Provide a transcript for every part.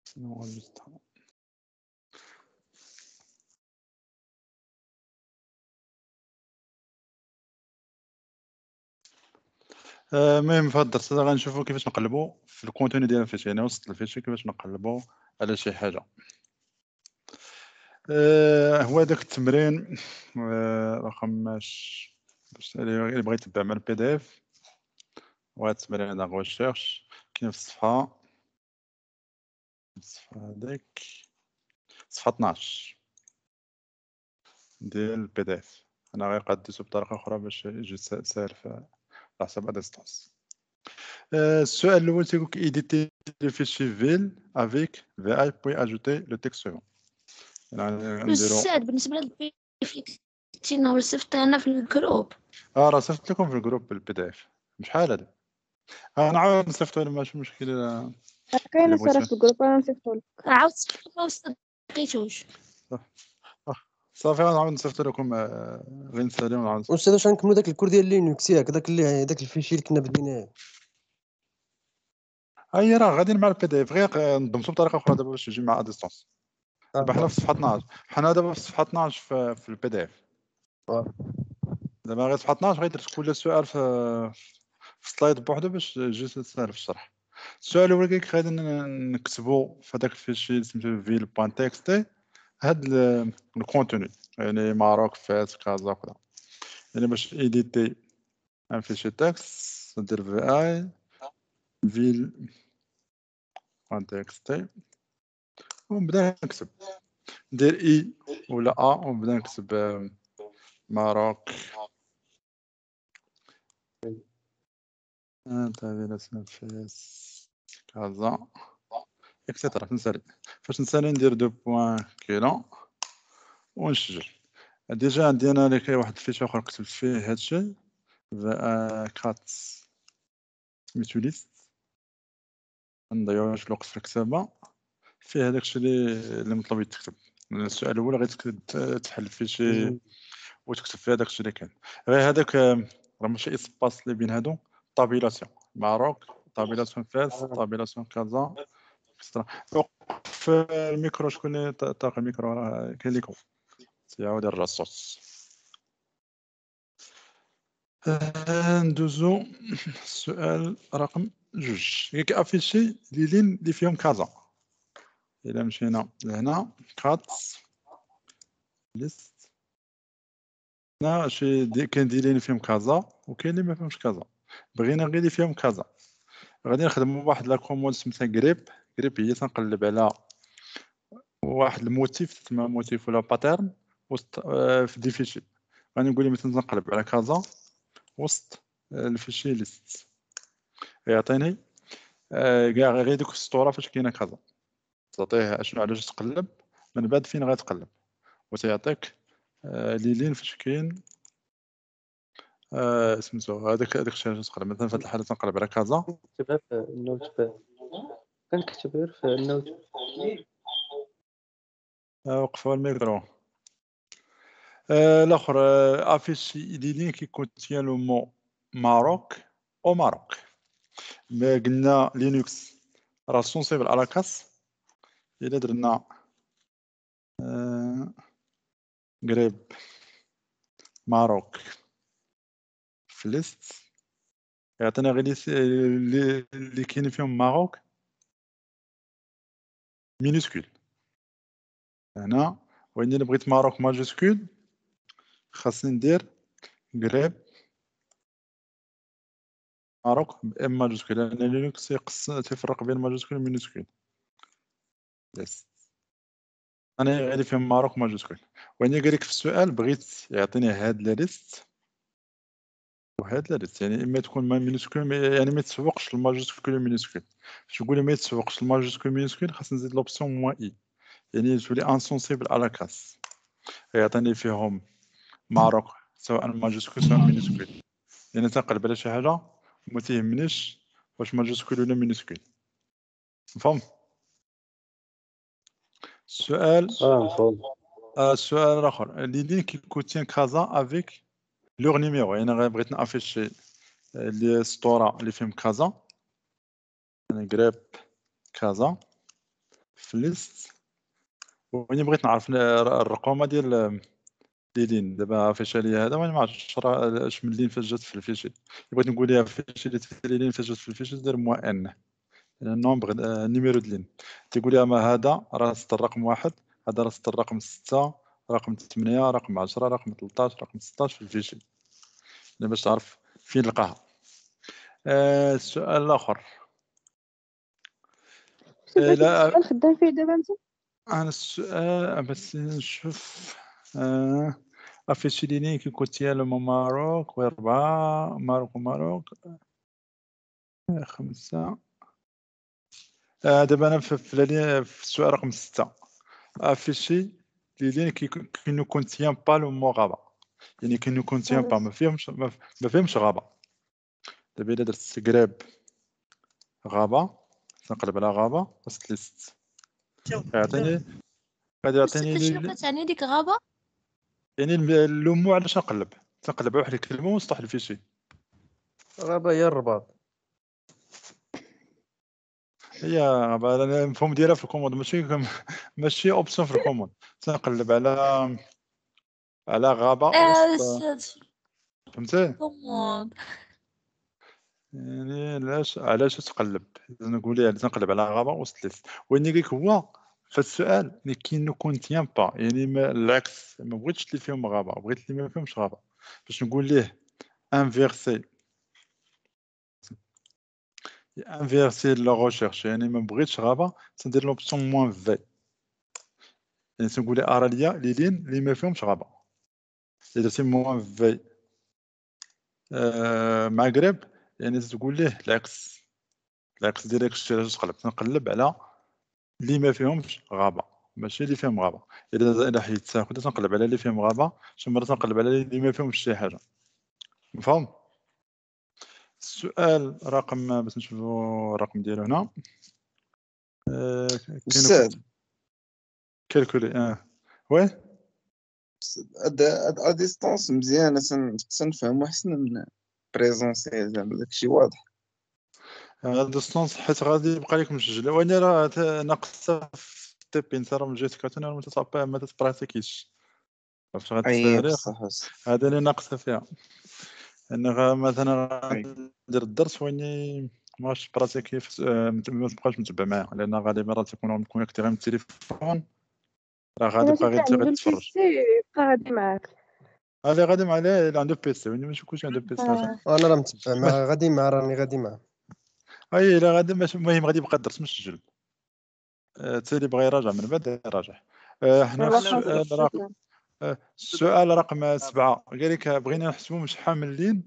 المهم في هاد الدرس هذا غنشوفوا كيفاش نقلبوا في الكونتوني ديال الفيشي، يعني وسط الفيشي كيفاش نقلبوا على شي حاجه. هو داك التمرين رقم باش اللي بغى يتبع مع البي دي اف، وهاد التمرين هذا هو الشيرش كاين في الصفحه هذيك صفحه 12 ديال البي دي اف. انا غيقدسو بطريقه اخرى باش يجي ساهل في حساب اديستانس. السؤال الاول تيقول لك ايديتي لو فيشي فيل افيك في اي بوي اجوتي لو تكست سوفون. يعني نديرو السعد بالنسبة للبي كتبتينا وصفتها في الجروب. راه صيفط لكم في الجروب البي دي اف. شحال هذا؟ انا عاود نصيفطو لهم ماشي مشكل. كاينه صراحه في الجروب انا نصيفطو لك. عاود ما لقيتوش. صافي غنعاود نصيفطو لكم غير نسالي ونعاود. استاذ واش غنكملوا داك الكور ديال لينكس ياك داك الفيشي اللي كنا بديناه. هي راه غاديين مع البي دي اف، غير نضمتو بطريقه اخرى دابا باش يجي مع اديستانس. دابا حنا في صفحه 12، حنا دابا في صفحه 12 في البي دي اف. دابا غير صفحه 12 غير درت كل سؤال في سلايد بوحدو باش يجي سهل في الشرح. السؤال الاول كيقول لك غادي نكتبوا في هذاك الفيشي اللي سميتو ville.txt هاد الكونتوني، يعني ماروك فاس كازا وكذا. يعني باش ايديتي ان فيشي تكست ندير في اي ville.txt ونبدا نكتب، ندير اي ولا ا ونبدا نكتب ماروك انترفيناسيون فاس كازا اكسيتيرا. نسالي فاش نسالي ندير 2 كيلو ونسجل. ديجا عندي انا لك واحد الفيش اخر كتبت فيه هادشي كات سميتو ليست، مضيعوش الوقت في الكتابه. فيه هذاك الشيء اللي مطلوب يتكتب. السؤال الاول غادي تحل فيشي وتكتب فيه هذاك الشيء اللي كان. غير هذاك راه ماشي اسباس اللي بين هادو، طابيلاسيون ماروك طابيلاسيون فاس طابيلاسيون كازا اكسترا. وقف الميكرو، شكون اللي طاق الميكرو؟ راه كاين ليكم يعاود يرجع الصوت. ندوزو السؤال رقم 2. ياك افيشي لي لين اللي فيهم كازا. الا مشينا لهنا كات ليست، هنا شي كاين دي لين فيهم كازا وكاين اللي ما فيهمش كازا. بغينا غير اللي فيهم كازا. غادي نخدموا بواحد لا كوموند سميتها جريب هي تنقلب على واحد الموتيف تسمى موتيف ولا باترن وسط في دي فيشي. غادي نقول مثلا نقلب على كازا وسط الفيشي ليست، يعطيني كاع غير ديك السطوره فاش كاينه كازا، تعطيه اشنو علاش تقلب من بعد فين غتقلب، وتيعطيك لي لين فاش كاين سميتو هذاك الشيء علاش تقلب. مثلا في هذه الحاله تنقلب على كازا كنكتبها في النوت باد، كنكتب غير في النوت. وقفوا الميكرو. الاخر افيشي دي لين كي كونتيان لو مو ماروك او ماروك. ما قلنا لينكس راه سونسيبل على كاس. الا درنا قريب ماروك في ليست يعطينا غير اللي كاينين فيهم ماروك مينيسكول هنا. وين الا بغيت ماروك ماجيسكول خاصني ندير قريب ماروك بام ماجيسكول، لان لينكس تيفرق بين ماجيسكول ومينيسكول. يس انا غير فيهم ماروك ماجيسكول. وين قال لك في السؤال بغيت يعطيني هاد لا ليست وهاد لا ليست، يعني اما تكون ما مينيسكول يعني ما تسوقش الماجيسكول ومينيسكول. باش تقول ما يتسوقش الماجيسكول ومينيسكول خاص نزيد لوبسيون موان اي، يعني تولي انسونسيبل على كاس. يعطيني فيهم ماروك سواء ماجيسكول سواء مينيسكول، يعني تنقلب على شي حاجه وما تيهمنيش واش ماجيسكول ولا مينيسكول. مفهوم السؤال؟ مفهوم. السؤال الاخر لي لين كي كوتين كازا افيك لوغ نيميرو، يعني بغيت نافيشي لي سطوره اللي فيهم كازا، يعني قريب كازا في ليست. واني بغيت نعرف الرقومه ديال لين دابا فيشي ليا هذا ما عرفتش اش من لين فاش جات في الفيشي. بغيت نقول ليها فيشي اللي لين فاش جات في الفيشي دير موان ان النومبر نيميرو د لين تيقول لي ما هذا راه سطر رقم 1 هذا راه سطر رقم 6 رقم 8 رقم 10 رقم 13 رقم 16 في الفيشي باش تعرف فين لقاها. السؤال الاخر لا السؤال خدام فيه دابا انت؟ انا السؤال بس نشوف افيشي لي لين كي كوتيا لو ماروك و4 ماروك 5 دابا انا في السؤال رقم 6 افيشي لي لين كي نو كونتيان با لو مو غابه يعني كي نو كونتيان با ما فيهمش غابه. دابا الا درت قراب غابه تنقلب على غابه وسط ليست غادي يعطيني شنو كتعني ديك غابة؟ يعني لو مو علاش نقلب تنقلب على واحد الكلمه ونسطح الفيشي. غابة هي الرباط. هي غابه المفهوم ديالها في الكوموند ماشي اوبسيون في الكوموند تنقلب على غابه وسط فهمتي يعني علاش تقلب نقول لها تنقلب على غابه وسط ليست وين قالك هو في السؤال اللي كي نو كونتيان با يعني العكس ما بغيتش اللي فيهم غابه بغيت اللي ما فيهمش غابه باش نقول ليه انفيرسي لا ريشيرش يعني ما بغيتش غابه تندير لوبسيون موان في يعني تنقول لي ارى ليا لي لين اللي ما فيهمش غابه اذا درتي موان في مع قريب يعني تقول ليه العكس ديالك علاش تنقلب على اللي ما فيهمش غابه ماشي اللي فيهم غابه. الا حيدت تاخذ تنقلب على اللي فيهم غابه شي مره تنقلب على اللي ما فيهمش شي حاجه مفهوم. السؤال رقم باش نشوفوا الرقم ديالو هنا أستاذ كالكولي وي ا ديستونس مزيانة تنفهمو أحسن من بريزونسيال زعما داكشي واضح. ديستونس حيت غادي يبقى لك مسجل وانا راه ناقصه في تيبي انت راه من جهه كاتون ما تبراتيكيش باش غتسهل بصح هذا اللي ناقصه فيها انا مثلا أي. ندير الدرس واني ماش براتيكي ما تبقاش متبع معايا لان غالبا راه تيكونوا مكونيكتي غير من التليفون راه غادي ماشي يبقى غير عنده تتفرج. البيسي يبقى غادي معاك. اللي غادي مع اللي عنده بيسي واني ماشي كلشي عنده بيسي انا راه متبع مع غادي مع راني غادي معاه. اي لا غادي ماشي المهم غادي يبقى الدرس مسجل حتى اللي بغى يراجع من بعد يراجع. حنا السؤال رقم 7 قال لك بغينا نحسبوا شحال من لين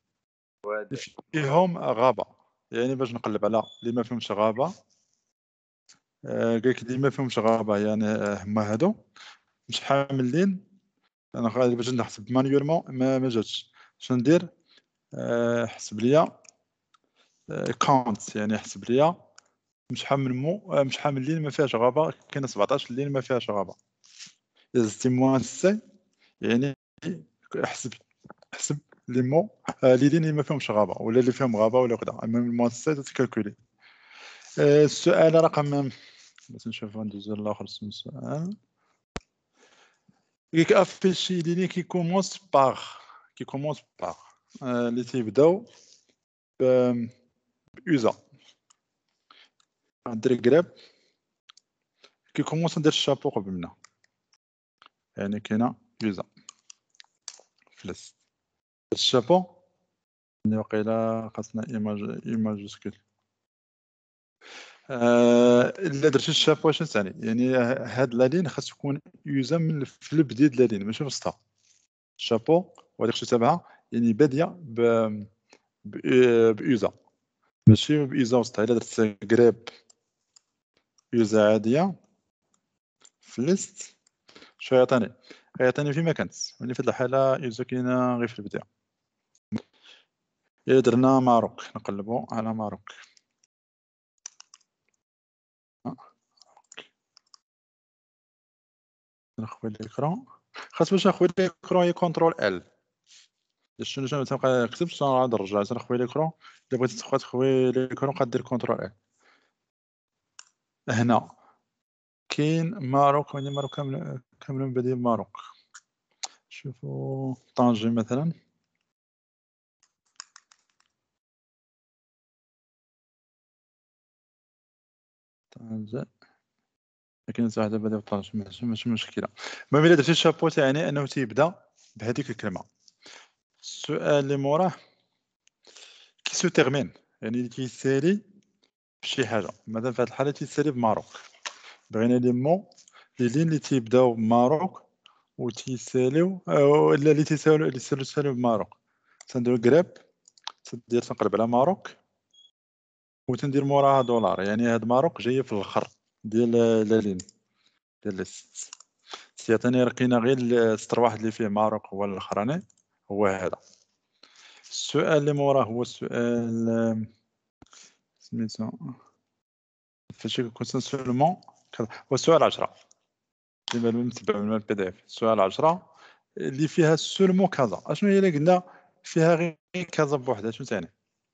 فيهم غابه يعني باش نقلب على اللي ما فيهمش غابه قال لك اللي ما فيهمش غابه يعني هما هادو شحال من لين انا غادي باش نحسب مانيولمون ما جاتش شنو ندير حسب ليا كونت يعني حسب ليا شحال من لين ما فيهاش غابه كاين 17 لين ما فيهاش غابه اذا زدتي موان سي يعني حسب لي مو لي لين اللي ما فيهمش غابه ولا اللي فيهم غابه ولا كذا المهم موان سي تكالكولي. السؤال رقم باش نشوف ندوزو لاخر السؤال ياك افيشي لي كي كومونس باغ اللي تيبداو بأوزا ندير قراب كي كومونس ندير الشابو قبل منها يعني كاينه أوزا فلس الشابو اللي وقيلا خاصنا ايماجوسكول الا درتي الشابو اش تعني يعني هاد لا لين خاص تكون أوزا من في البدايه د لا لين ماشي وسطها الشابو وهاديك شي تابعها يعني باديه بأوزا ماشي بأوزا وسطها. الا درت قراب أوزا عاديه في ليست شو يعطيني فيما كانت يعني في هذه الحاله أوزا كاينه غير في البدايه. إلا درنا ماروك نقلبو على ماروك نخوي ليكرون خاص باش نخوي ليكرون هي كونترول ال شنو تبقى كتبت غادي نرجع نخوي ليكرون الا بغيتي تخوي ليكرون قادير كونترول ال هنا كاين ماروك، يعني ماروك كاملة مبادئ ماروك. شوفوا طنجة مثلا، طنجة لكن واحد بدا بطنجة ماشي مشكلة. المهم إلا درتي الشابو تاعني أنه تيبدا بهذيك الكلمة. السؤال اللي موراه كي سو تيغمين، يعني اللي كيسالي بشي حاجة، مثلا في هذه الحالة تيسالي بماروك. بغينا لي مو لي لين اللي تيبداو بماروك وتيساليو ولا اللي تيساليو بماروك. تندير كراب، تنقلب على ماروك وتندير موراها دولار، يعني هاد ماروك جايه في الاخر ديال لا لين ديال الست. تيعطيني لقينا غير السطر واحد اللي فيه ماروك هو الاخراني هو هذا. السؤال اللي موراه هو السؤال سميتو فاش كنت سولمون كذا، هو السؤال 10 اللي متبع من البي دي اف. السؤال 10 اللي فيها سولمون كذا، اشنو هي اللي قلنا فيها غير كذا بوحدها؟ شنو ثاني؟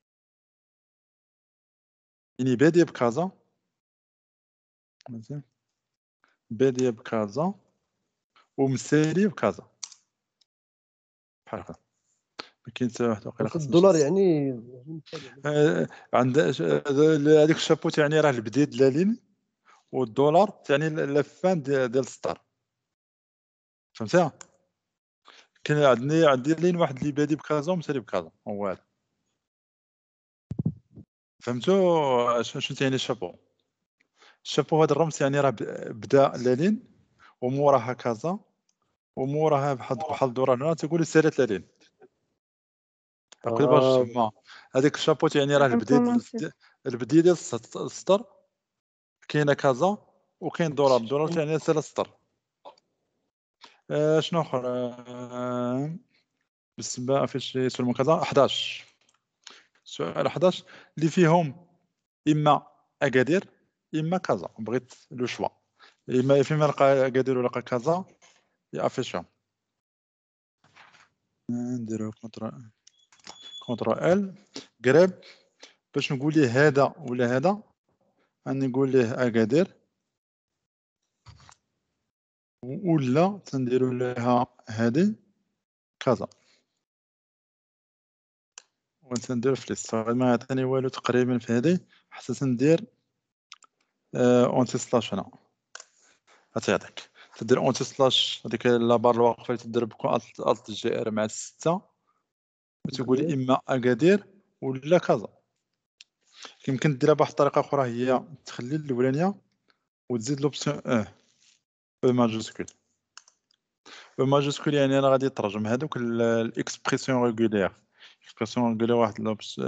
يعني باديه بكذا، مزيان، باديه بكذا ومسالي بكذا بحال هكا. ما كاين حتى واحد واقيلا في خاصنا الدولار يعني عند هذيك الشابو تاعني راه البدايه ديال لا لين، والدولار تاعني لافان ديال السطر، فهمتها؟ كاين عندي لين واحد اللي بادي بكذا ومسالي بكذا هو هذا. فهمتوا شنو تاعني الشابو؟ الشابو هذا الرمز يعني راه بدا لا لين وموراها كذا وموراها بحال الدولار هنا تقول سالت لا لين. عقلي باش تسمى هذيك الشابو يعني راه البدايه ديال السطر كاينه كذا وكاين دولار. الدولار يعني سال السطر. شنو اخر؟ بالنسبه فاش يسولموا كذا 11. سؤال 11 اللي فيهم اما اكادير اما كذا، بغيت لو شوا، اما فيما لقى اكادير ولا لقى كذا يافيشهم. نديرو كونترول ال قريب باش نقول ليه هذا ولا هذا. اني نقول ليه اكادير ولا تنديروا لها هذه كذا وتندير فليس. ما يعطيني والو تقريبا في هذه حتى تندير اونتي سلاش هنا غتعطيك. تدير اونتي سلاش هذيك لابار الواقفه اللي تدير بكون الت جي ار مع 6 وتقول اما اكادير ولا كذا. يمكن ديرها بواحد الطريقه اخرى، هي تخلي الاولانيه وتزيد لوبسيون او ماجوسكول. او ماجوسكول يعني انا غادي نترجم هذوك الاكسبرسيون ريغولير. اكسبرسيون ريغولير واحد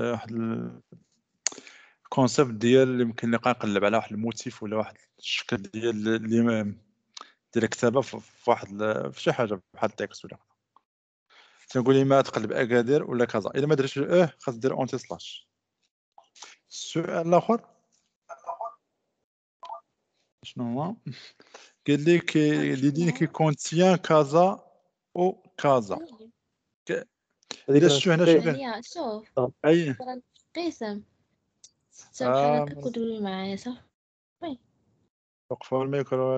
الكونسيبت ديال اللي يمكن نلقى نقلب على واحد الموتيف ولا واحد الشكل ديال اللي ديال الكتابه في واحد في شي حاجه بحال التكست ولا تنقول لي ما تقلب اكادير ولا كذا. الا ما درتش خاص دير اونتي سلاش. السؤال الاخر شنو هو؟ قال لك لي كي كونتيان كذا او كذا. الا شفتو هنا شنو يعني شوف اي مثلا قسم ستة بحال هكا كتقولي معايا صح؟ وقفوا الميكرو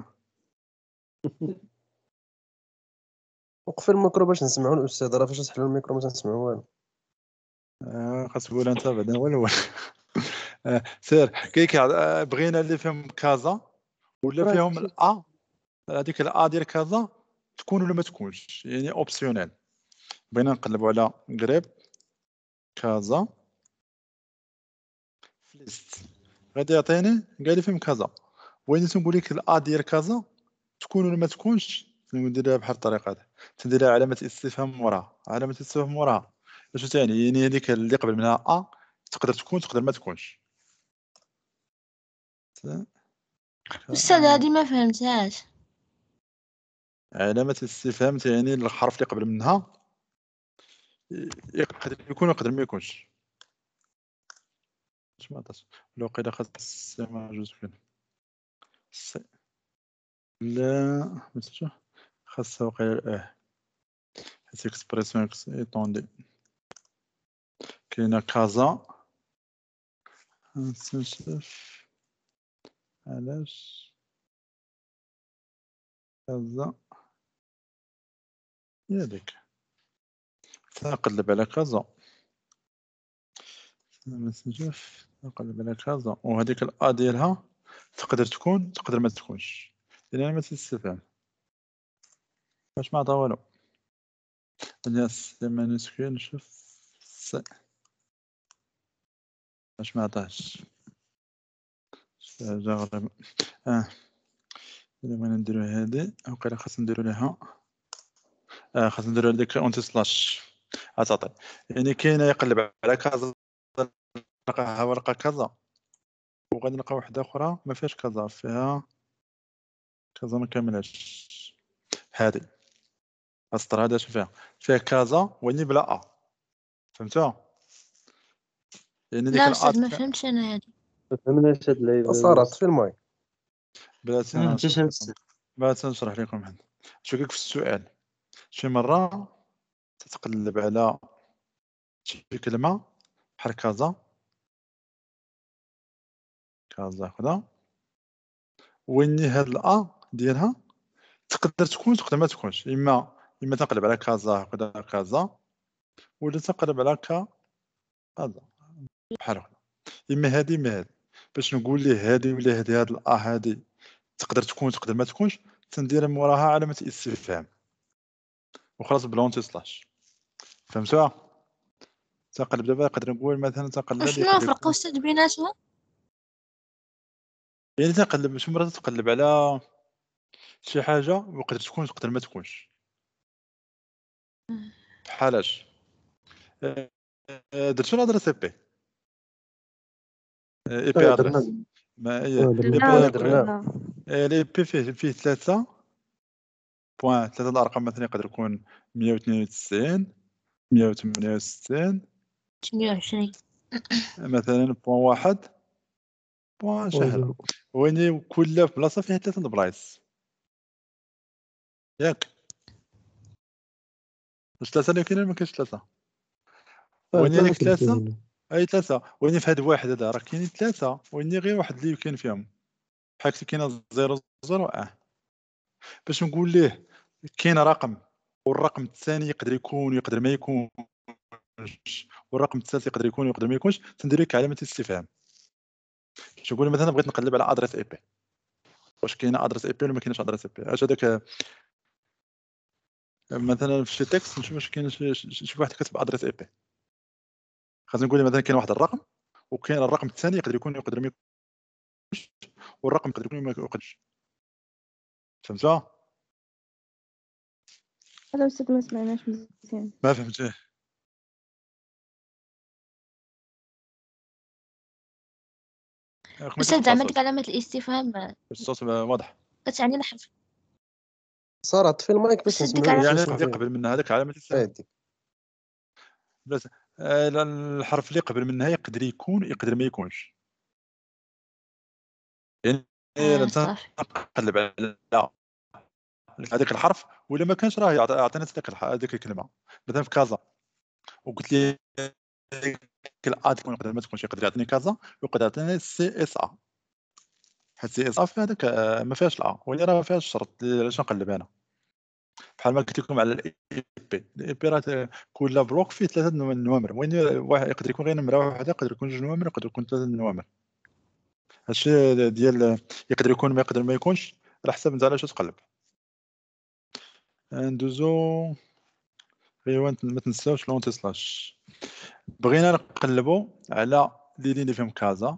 وقف الميكرو باش نسمعوا الاستاذ، راه فاش تحلوا الميكرو ما تنسمعوا والو. خاص تقول انت بعدا هو الاول. سير كيك بغينا اللي فيهم كذا ولا فيهم الا هذيك الا ديال كذا تكون ولا ما تكونش، يعني اوبسيونيل. بغينا نقلبوا على قريب كذا فليست غادي يعطيني قال لي فيهم كذا، وين تنقول لك الا ديال كذا تكون ولا ما تكونش. نديرها بحال الطريقه هذه، تنديرها علامه استفهام وراها، علامه استفهام وراها. اش ثاني؟ يعني هذيك اللي قبل منها تقدر تكون تقدر ما تكونش. أستاذ هادي ما فهمتهاش. علامة الاستفهام يعني الحرف اللي قبل منها يقدر يكون ويقدر ما يكونش. اش ما عطاش لو قيل خاص ما جوج فين لا مثلا خاصها وقيل هاد اكسبرسيون ايطوندي كاينه كازا. نشوف علاش كذا هي ديك تنقلب على كذا مسجف نقلب على كذا وهذيك الأ ديالها تقدر تكون تقدر ما تكونش لأن ما تستفهم باش ما عطا والو الياس لما نسكن نشوف باش ما عطاش جرب لما نديرو هادي وقيلا خاص نديرو ليها خاص نديرو ديك اونتي سلاش عطاتي يعني كاينه يقلب على كذا نلقاها ورقه كذا وغادي نلقى واحده اخرى ما فيهاش كذا فيها كذا ما كاملهاش هادي السطر هذا شوف فيها كذا ولي بلا ا فهمتوها يعني ديك لا الأ أستاذ ما فهمتش أنا هذه. ما فهمناش هاد اللعيبه. سارة طفي المايك. بلاتي ما انا فهمتش بلاتي نشرح لكم هنا شوف في السؤال شي مره تتقلب على شي كلمه بحال كذا كذا ويني هاد الأ ديالها تقدر تكون تقدر ما تكونش إما تنقلب على كذا كذا ولا تنقلب على كذا بحال هكا إما هادي باش نقول ليه هادي ولا هادي هاد الأ هادي تقدر تكون تقدر ما تكونش تندير موراها علامة استفهام وخلاص بلونتي سلاش فهمتوها تنقلب دابا نقدر نقول مثلا تنقلب شنو الفرق أستاذ بيناتهم؟ يعني تنقلب شي مرات تقلب على شي حاجة وقدر تكون تقدر ما تكونش بحالاش درتو الهضره سي بي اي بي ادريس ما هي درنا لي بي فيه 3 بوان 3 الارقام مثلا يقدر يكون 192 168 28 مثلا بوان واحد بوان شهر وين كل بلاصه فيها 3 البلايص ياك واش 3 اللي كاينين ما كاينش 3 وين هذيك 3 اي 3 وين في هاد واحد هذا راه كاينين 3 وين غير واحد اللي كاين فيهم بحال كاينه 0 0 باش نقول ليه كاين رقم والرقم الثاني يقدر يكون ويقدر ما يكونش والرقم الثالث يقدر يكون ويقدر ما يكونش تندير لك علامه استفهام باش نقول مثلا بغيت نقلب على ادريس اي بي واش كاينه ادريس اي بي ولا ما كاينش ادريس اي بي اش هذاك مثلا في شي تكست نشوف واش كاين شي واحد كتب ادريس اي بي خاصني نقول مثلا كاين واحد الرقم وكاين الرقم الثاني يقدر يكون ويقدر ما يكونش والرقم يقدر يكون وما يقدرش فهمتها هذا أستاذ ما سمعناش مزيان. ما فهمتيه أستاذ زعما ديك علامة الاستفهام الصوت واضح كتعني الحرف سارة طفي المايك باش أستاذ ديك نسمعوا يعني واش اللي قبل منها هذاك علامه الاستفهام هادي. بس الحرف اللي قبل منها يقدر يكون يقدر ما يكونش يعني صافي نقلب على هذاك الحرف ولا ما كانش راه يعطينا هذيك الكلمه مثلا في كازا وقلت لي الا تكون يقدر ما تكونش يقدر يعطيني كازا ويقدر يعطيني سي اس ا حيت سي اس ا في هذاك ما فيهاش الا ولا راه ما فيهاش الشرط علاش نقلب انا بحال ما قلت لكم على الاي بي راه كل بلوك فيه 3 نوامر وين واحد يقدر يكون غير نمره واحده يقدر يكون 2 نوامر يقدر يكون 3 نوامر هادشي ديال يقدر يكون ما يقدر ما يكونش على حسب انت علاش تقلب ندوزو ايوا ما تنساوش لونتي سلاش بغينا نقلبوا على لي لين فيهم كازا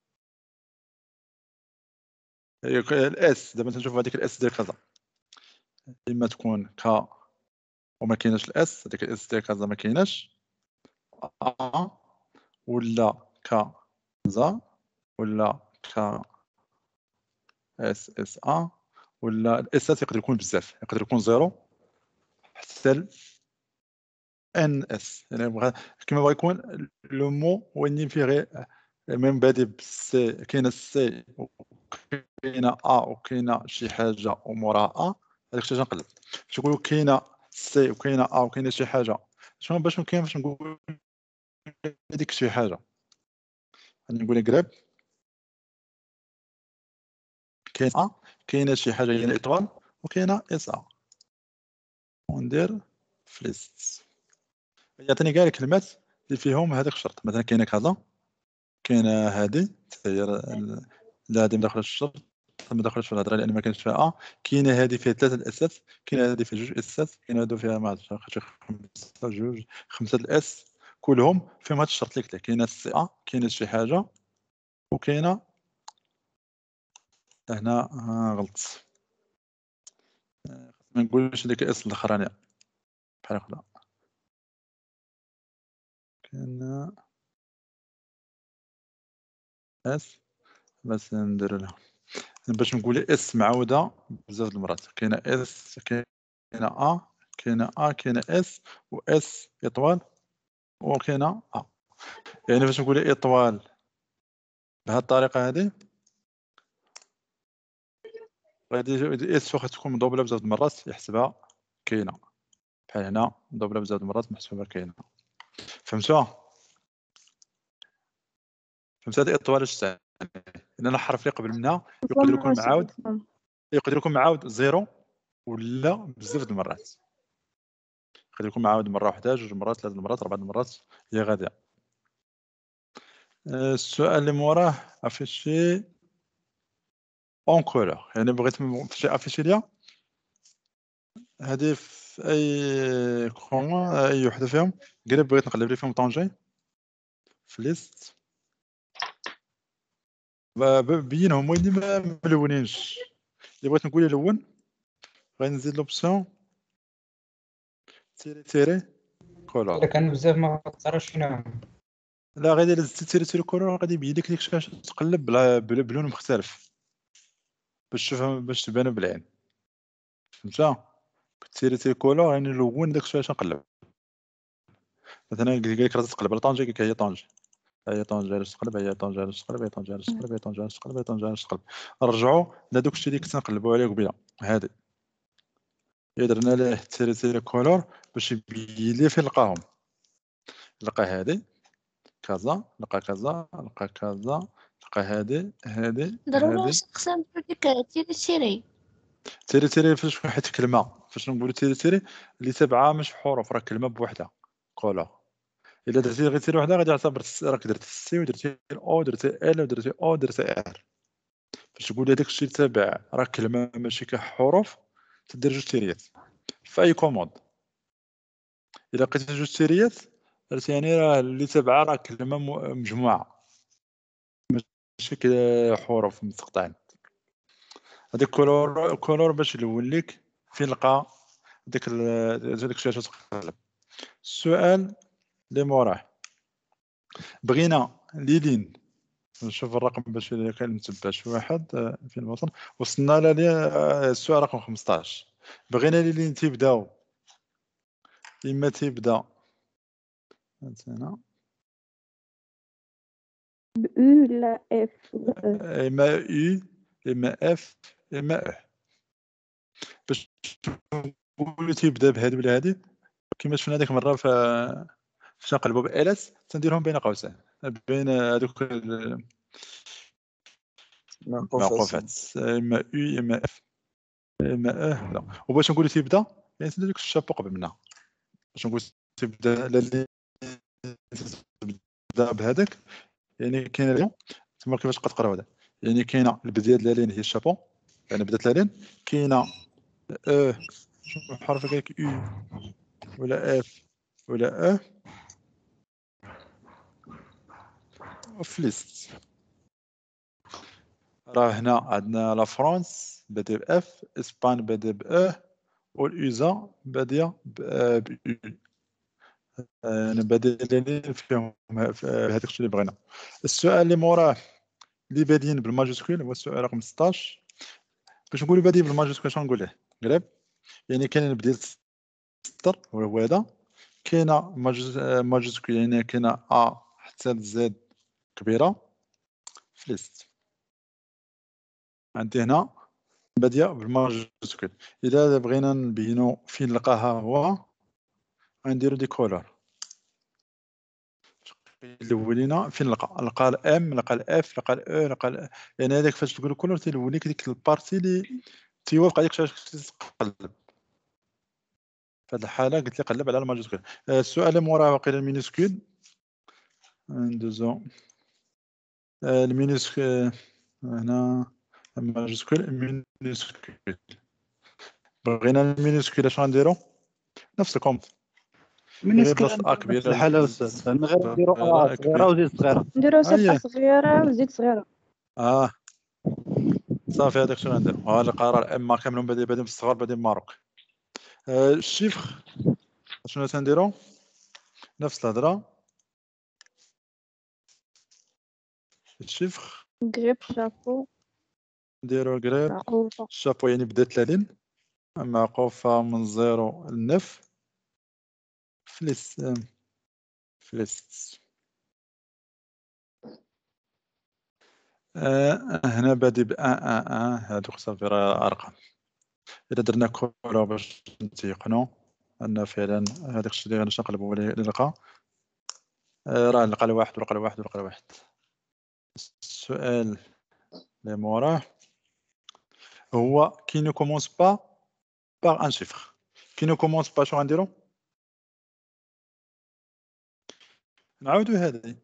الاس دابا تنشوفوا هذيك الاس ديال كازا اما تكون كا وما كايناش الاس هذيك الاس ديال كازا ما كايناش ولا كازا ولا كا اس اس ا ولا الاس يقدر يكون بزاف يقدر يكون زيرو حتى ان اس يعني كما بغا يكون لو مو وين فيه غير من بادئ بالسي كاينه السي وكاينه ا وكاينه شي حاجه وموراها ا هذاك الشيء نقلب باش نقولوا كاينه سي وكاينه ا وكاينه شي حاجه شنو باش ما كاين باش نقول هذيك شي حاجه نقول قراب كاين ا كاينه شي حاجه هي الاطوال وكاينه اس ا وندير في ليست يعطيني كاع الكلمات اللي فيهم هذاك الشرط. مثلا كاينه كذا، كاينه هذه لا هذه ما دخلتش الشرط، ما دخلتش في الهضره لان ما كانش فيها ا. كاينه هذه فيها 3 الاسات، كاينه هذه فيها 2 اسات، كاينه هذو فيها ما عرفتش 5 5 الاس، كلهم فيهم هذا الشرط اللي قلت لك. كاينه السي ا، كاينه شي حاجه، وكاينه هنا غلط، ما نقولش ديك اس الاخرانيه بحال هكذا. كاين اس بس ندير لها باش نقول اس معوده بزاف د المرات. كاينه اس، كاينه ا، كاينه ا، كاينه اس، و اس اطوال، وكاينه ا. يعني باش نقول اطوال بهذه الطريقه هذه غادي اس واخا تكون مضوبله بزاف د المرات يحسبها كاينه، بحال هنا مضوبله بزاف د المرات محسوبه كاينه. فهمتوها؟ فهمت هذه اطوال اش تعني؟ ان الحرف اللي قبل منها يقدر يكون معاود، يقدر يكون معاود زيرو ولا بزاف د المرات. يقدر يكون معاود مره واحده، جوج مرات، ثلاث مرات، اربع مرات، هي غاديه. السؤال اللي موراه افيشي اون كولور، يعني بغيت فاش افيشي ليا هذه في اي كروم اي وحده فيهم قريب بغيت نقلب لي فيهم طونجي في ليست بينهم وين ما ملونينش. اللي بغيت نقول يلون غنزيد لوبسيون تيري كولور. الا كان بزاف ما تعرفش شنو. لا غادي تيري كولور غادي يبين لك ديك الشاشه تقلب بلون مختلف باش تشوفها باش تبان بالعين. فهمتها؟ تيري كولور يعني لون داك الشاشه نقلب. مثلا قال لك راه تقلب على طونجي، قال لك هي طونجي، هي طونجي علاش تقلب، هي طونجي علاش تقلب، هي طونجي علاش تقلب، هي طونجي علاش تقلب، هي طونجي علاش تقلب. نرجعوا لهذوك الشيء اللي كنت نقلبوا عليه قبيله. هذه درنا ليه تيري كولور باش يبين لي فين لقاهم. لقى هذه كذا، لقى كذا، لقى كذا، لقى هذه ضروري هذه. خصنا ندير ديك تيري فاش واحد كلمه، فاش نقولوا تيري اللي تابعه مش حروف، راه كلمه بوحدها كولور. الا درتي غير تيري وحده غادي يعتبر راك درتي سي ودرتي او ودرتي ال ودرتي او ودرتي ار. باش تقول هذاك الشيء تابع راه كلمه ماشي كحروف تدير جوج تيريات في اي كوموند. الا لقيتي جوج تيريات درتي يعني راه اللي تابعه راه كلمه مجموعه ماشي كحروف متقطعين. هذاك كولور باش يلون لك فين لقى ديك الشاشه تقلب. السؤال اللي موراه بغينا ليلين نشوف الرقم باش كان نتبع شي واحد فين وصل. وصلنا السؤال رقم 15. بغينا ليلين تيبداو اما تيبدا هنا ب او لا اف اما او اما اف اما او. باش نقولوا تيبدا بهذه ولا هذه كما شفنا ديك المره فاش نقلبوا باليس تنديرهم بين قوسين بين هذوك الموقوفات اما او اما اف اما لا. وباش نقولوا تيبدا يعني تندير ديك الشابو قبل منها. باش نقول تبدا اللي تبدا بهذاك يعني كاين اليوم تما كيفاش تقرا هذا. يعني كاينه البدايه ديال لين هي الشابو، يعني بدات لين كاينه شوف حرف هكاك او ولا اف ولا في ليست. راه هنا عندنا لا فرانس بادئ باف، اسبان بادئ ب والاوزا بادئ ب انا بادئ لين فيهم هذاك الشيء اللي بغينا. السؤال اللي موراه اللي بادين بالماجيسكول هو السؤال رقم 16. باش نقولوا بادين بالماجيسكول شنو نقول له قريب يعني كاين اللي بديت السطر هو هذا. كاينه ماجيسكول يعني كاينه ا حتى زد كبيره في ليست. عندي هنا باديه بالماجيسكول. الا بغينا نبينوا فين لقاها هو غنديروا دي كولور الاولين فين لقى الام، لقى الاف، لقى الاو، لقى يعني هذاك فاش تقول كولور تيلون لك ديك البارتي اللي تيوافق عليك شاش تقلب. في هذه الحاله قلت لي قلب على الماجيسكول. السؤال اللي موراه واقيلا المينيسكول ندوزو المينيسكول هنا الماجيسكول مينيسكول. بغينا المينيسكول اش غنديرو؟ نفس الكومب غير مينيسكول بلاصه ا كبيره الحالة أستاذ، أنا غير نديرو صغيرة، صغيرة وزيد صغيرة. نديرو صفحة أيه. صغيرة وزيد صغيرة. صافي هذاك شنو غندير. ها القرار اما كاملين بادين بالصغار بادين ماروك. الشيفر شنو تنديرو؟ نفس الهضره. الشيفر جريب شابو نديرو قريب معقوفة. الشابو يعني بدا 30 معقوفه من 0 ل 9 فليس هنا بادي ب 1 هادوك صافي راه ارقام. الا درنا كولو باش نتيقنوا ان فعلا هذاك الشيء اللي غنقلبوا عليه نلقى راه نلقى الواحد ولقى الواحد ولقى الواحد. السؤال اللي موراه هو كي نو كومونس با باغ ان شيفر. كي نو كومونس با شنو غنديرو؟ نعاودو هذه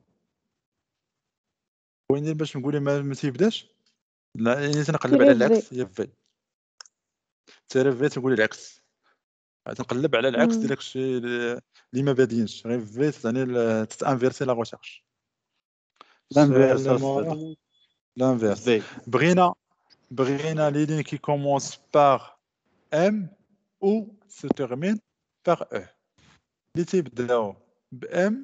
وين باش نقول ما تيبداش. لا يعني تنقلب على العكس هي في تيري في تقول العكس. تنقلب على العكس ديال داكشي اللي ما بادينش غير في ثاني تانفيرسي لا ريشيرش. لانفيرس لانفيرس بغينا لي لين كي كومونس باغ ام او se termine par e اللي تيبداو بام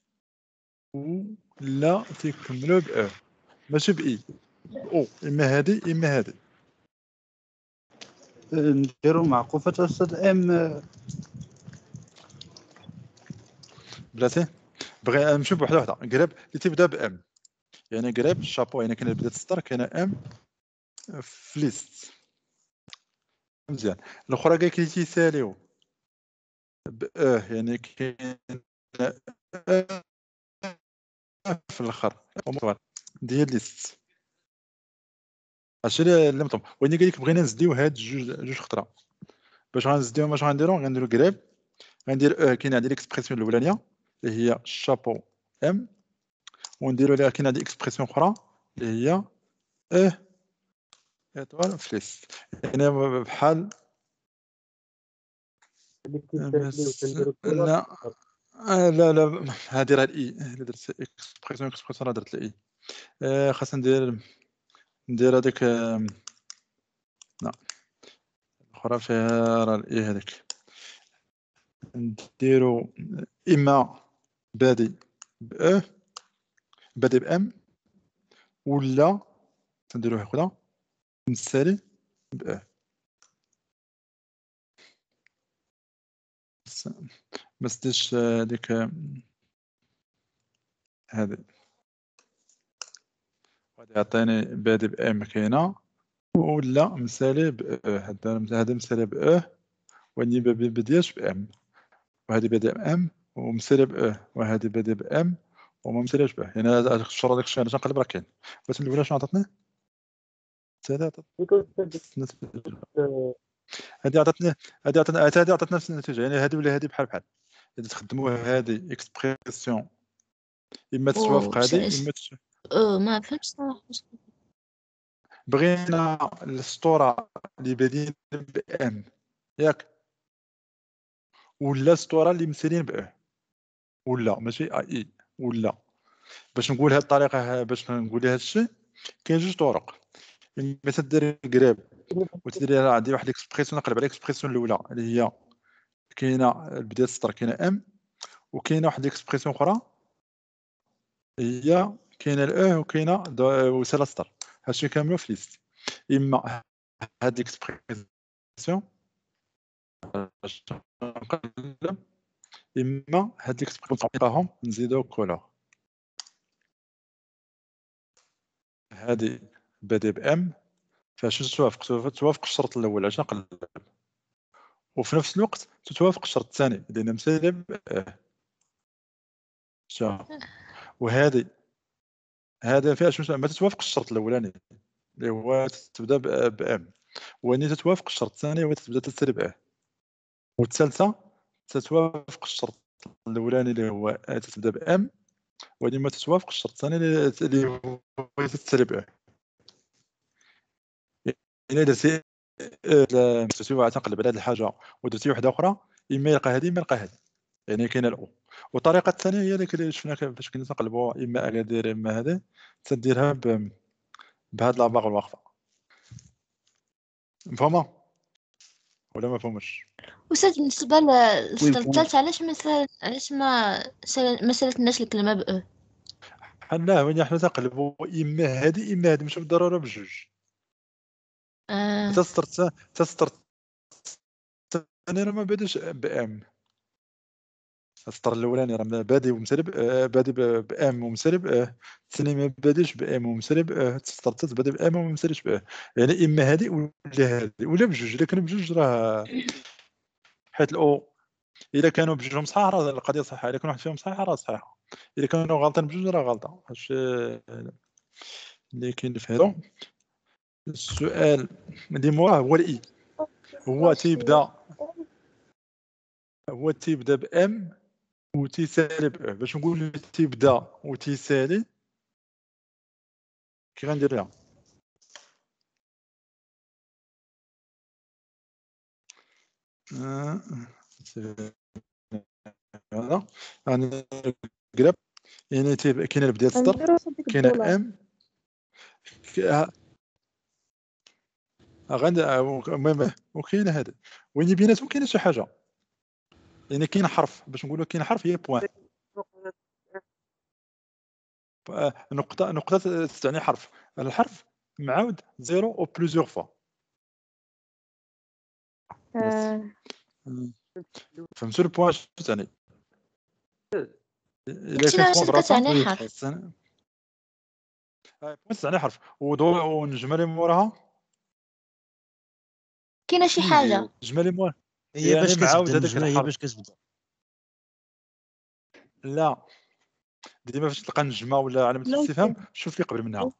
ولا تيكملوا ب ماشي ب اي او اما هادي اما هادي. نديرو معقوفة أستاذ ام. بلاتي بغي نمشيو بوحده وحده. قريب اللي تيبدا بام يعني قريب الشابو يعني كاين بدات السطر كاينه ام فليست مزيان. الاخرى كاع كي تيساليو ب يعني كاين في الاخر ديال ليست هادشي اللي مطلوب. وين قال لك بغينا نزديو هاد جوج خطره باش غنزديو اش غنديرو غنديرو قريب غندير كاين عندي ليكسبرسيون الاولانيه اللي هي شابو ام ونديرو ليها كاين عندي اكسبرسيون اخرى اللي هي ايطوال فليس يعني بحال لا لا هادي راه الاي اللي درت اكسبرسيون راه درت الاي. خاصنا ندير هذيك لا الاخرى فيها راه الاي هذيك نديرو اما بادي ب بادي بام ولا تنديرو هكذا نسالي ب ما سديش هذيك هذه غادي يعطيني بادي بام كاينه ولا مسالي ب هذا مسالي ب واني ما بدياش بام وهذه بادي بام ومسالي ب وهذه بادي بام وما مساليش به يعني هذا الشرط داك الشيء انا تنقلب راه كاين. بس الاولى شنو عطاتني؟ هذه عطاتنا نفس النتيجه يعني هذه ولا هذه بحال بحال. اذا تخدموا هذه اكسبريسيون اما توافق هذه اما ما فهمتش صراحة. بغينا الاسطوره اللي بادين بام ياك ولا الاسطوره اللي مسالين ب ولا ماشي اي ولا باش نقول هذه الطريقه باش نقول هذا الشيء كاين جوج طرق. اما تدير قريب وتدير عندي واحد الاكسبريسيون نقلب على الاكسبريسيون الاولى اللي هي كاينه بدايه السطر كاينه ام وكاينه واحد الاكسبريسيون اخرى هي كاينه الاو وكاينه وسالا السطر. هادشي كامل في ليست. اما هاد الاكسبريسيون نقلب اما هاد الاكسبريسيون نعطيهم نزيدو كولور. هادي بادي بام فاش توافق الشرط الاول عشان نقلب وفي نفس الوقت تتوافق الشرط الثاني لان مسالي ب وهذه فيها ما تتوافق الشرط الاولاني اللي هو تبدا بام وأن تتوافق الشرط الثاني وتبدا تسري بأ، والثالثة تتوافق الشرط الأولاني اللي هو تتبدا بأم، وهذه ما تتوافق الشرط الثاني اللي هو تسري بأ. إلا درتي واحد تنقلب على هذه الحاجة ودرتي واحدة أخرى، إما يلقى هذه إما يلقى هذه، يعني كاينة الأو. والطريقة الثانية هي اللي شفنا فاش كنا تنقلبوا إما أكادير إما هذه، تديرها بهاد لاباغ الواقفة. مفهومة ولا ما فهمش؟ أستاذ بالنسبة للسطر الثالث علاش ما سالتناش الكلمة بأ؟ حنا وين حنا تنقلبوا إما هذه إما هذه، ماشي بالضرورة بجوج. تسطر الثاني راه ما باداش بأم، السطر الاولاني راه بادي ومسالب بادي بام ومسالب الثاني ما باديش بام ومسالب السطر الثالث بادي بام ومسالبش يعني اما هذه ولا هذه ولا بجوج. الا كانوا بجوج راه حيت الاو الا كانوا بجوجهم صحاح راه القضيه صحيحه، الا كان واحد فيهم صحيح راه صحيحه، الا كانوا غالطين بجوج راه غلطه. اش اللي كاين في هذا السؤال اللي موراه هو الاي، هو تيبدا بام وتيسالي بأ. باش نقول تيبدا وتيسالي كي غندير لها هذا انا قرب يعني كاينه البدايه السطر كاينه ام المهم وكاينه هذا وين بيناتهم كاينه شي حاجه، يعني كاين حرف باش نقولوا كاين حرف هي بوين. نقطه تعني حرف، الحرف معاود زيرو او بليزيور فوا. فهمتوا البوان شنو تعني؟ الا كان بوان كتعني حرف بوان تعني حرف ونجمه اللي موراها كاينه شي حاجة نجمه اللي موراها هي يعني باش معاود كتبدا هذاك النجمة، هي الحرف. باش كتبدا. لا ديما فاش تلقى نجمه ولا علامه الاستفهام شوف اللي قبل منها،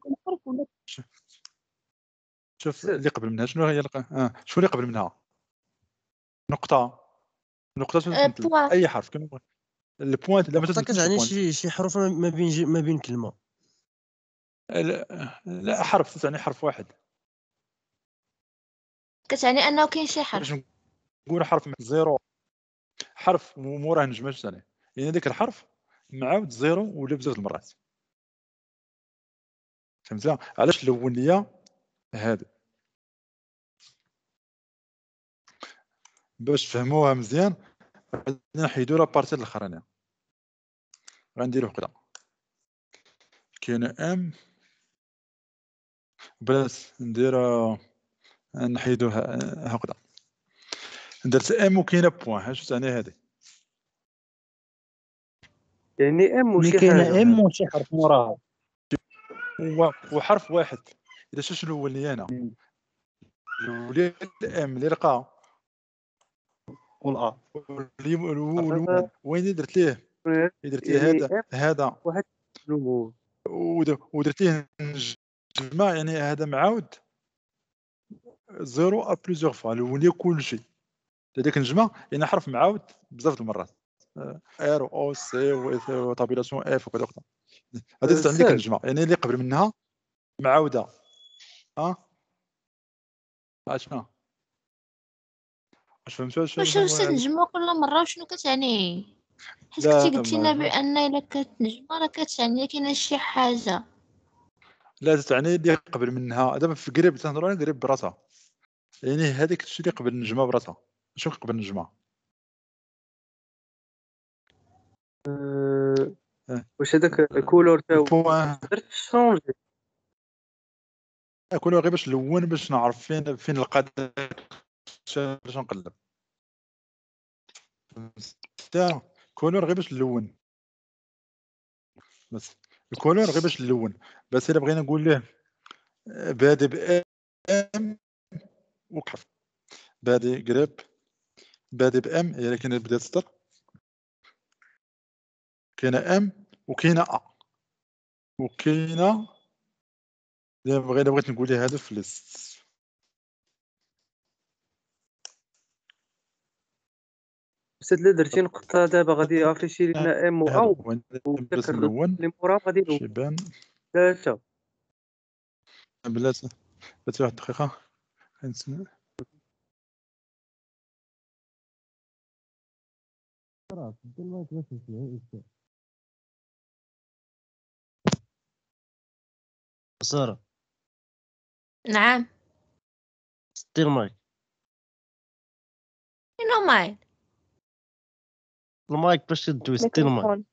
شوف اللي قبل منها شنو هي شنو اللي قبل منها؟ نقطه بوان. اي حرف كان البوانت لا ما نقطة تثبتش كتعني البوانت. شي حروف ما بين كلمة. لا حرف تعني حرف واحد، كتعني انه كاين شي حرف. باش نقول حرف زيرو حرف وموراه نجمه ثاني، يعني داك الحرف معاود زيرو ولا بزاف المرات. فهمتها علاش الاوليه هذا باش تفهموها مزيان نحيدو لا بارتي الاخرانيه. غنديرو هكذا كاين ام بلاص ندير نحيدوها هكذا درت ام وكاينه بوان. اش تعني هذه؟ يعني ام ملي وشي كاينه حاجه ام وشي حرف موراها وحرف واحد. اذا شنو الاولانيه انا الاولانيه الام اللي لقى والأ وين درت ليه درت ليه يعني هذا واحد نمو ودرت ليه نجمع، يعني هذا معاود زيرو ا بليزيور فوا الاولانيه كلشي هذيك نجمه يعني حرف معاود بزاف د المرات ار او سي وطابيلاسيون اف وكذا وكذا. هذه تعني لك النجمه يعني اللي قبل منها معاوده. شنو واش فهمتوا؟ واش أستاذ نجمة كل مرة وشنو كتعني؟ حيت كنتي قلتي لنا بأن إلا كانت نجمة راه كتعني كاينة شي حاجة. لا تعني اللي قبل منها. دابا في قريب تهضروا قريب براسها، يعني هذيك الشيء اللي قبل النجمه براسها. شنو قبل النجمه؟ واش هذاك الكولور تاعو درت شونجي كلوا غير باش نلون باش نعرف فين نلقى باش نقلب حتى كولور غير باش نلون بس. الكولور غير باش نلون بس. الا بغينا نقول له بادي بام وكحف بادي قريب بادي بام يعني كاين بدايه السطر كاينه ام وكاينه ا وكاينه الا بغيت نقول له هذا في ليست أستاذ لا درتي نقطة دابا غادي يافيشي لنا ام و هذا او هو وداك البلاص الاول اللي موراه غادي يلوح شيبان 3 بلاتي واحد الدقيقة نسمع. سارة نعم. سطي المايك. شنو ماي؟ المايك باش تدوي سطي المايك.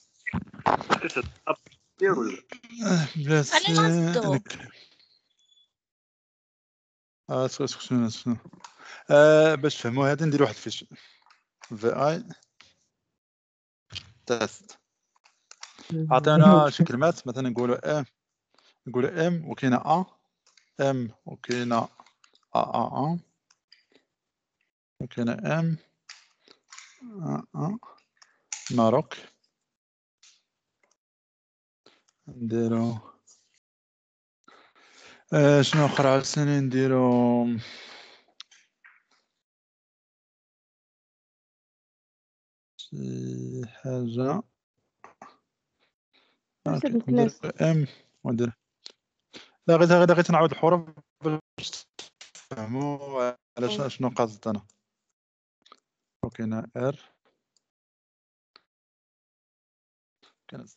ميكروفون. بلاتي علاش غنسدو؟ شنو باش تفهموا هذا ندير واحد الفيش في اي تيست. عطينا شي كلمات مثلا نقولوا ام وكاينه ام وكاينه ا وكاينه ام ماروك. نديرو شنو اخر عاوتاني نديرو شي حاجه ندير ام وندير لا غير تنعاود الحروف باش تفهموا على شنو قصدت انا. وكاينه ار كاينه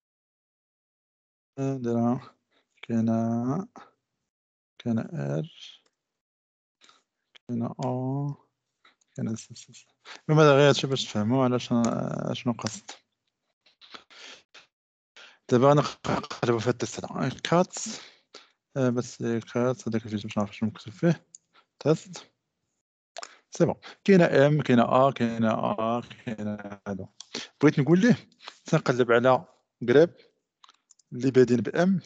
نديرها كاينه ار كاينه او كاينه المهم هذا غير هادشي باش تفهموا على شنو قصدت. دابا نقلبوا في التسعة كات بس كات هذاك الفيديو باش نعرف شنو مكتوب فيه تيست سي بون. كاينه ام كاينه كاينه هذا بغيت نقول ليه تنقلب على قريب اللي بادين بام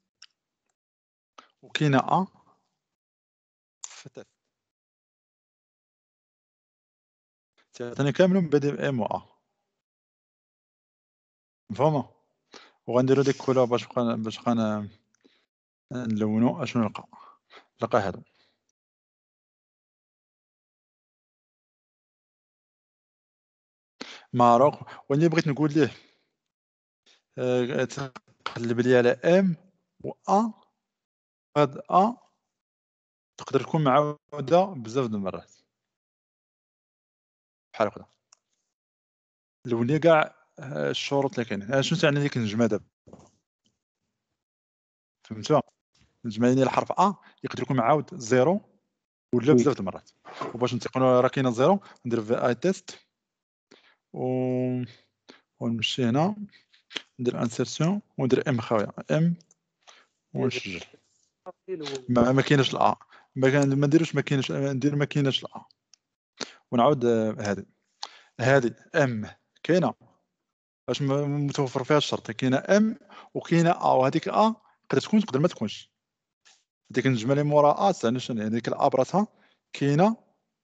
وكاينه في تيست تعطيني كاملهم بادين ام و مفهومه. وغنديرو ديك كولور باش بقى نلونو اشنو نلقى هذا ماروك. واللي بغيت نقول ليه تقلب لي على ام و هاد تقدر تكون معاوده بزاف د المرات بحال هكا لوني كاع الشروط اللي كاينين. شنو تعني ديك النجمه دابا فهمتوا؟ النجمه يعني الحرف يقدر يكون معاود زيرو ولا بزاف د المرات. وباش نتيقنوا راه كاينه زيرو ندير في اي تيست ونمشي هنا ندير انسيرسيون وندير ام خاويه ام ونسجل. ما كايناش ما نديروش ما كايناش ندير ما كايناش ونعاود هذه ام كاينه باش متوفر فيها الشرط كاينه ام وكاينه وهذيك تقدر تكون تقدر ما تكونش. ديك النجمه اللي مورا تعني شنو يعني ديك براسها كاينه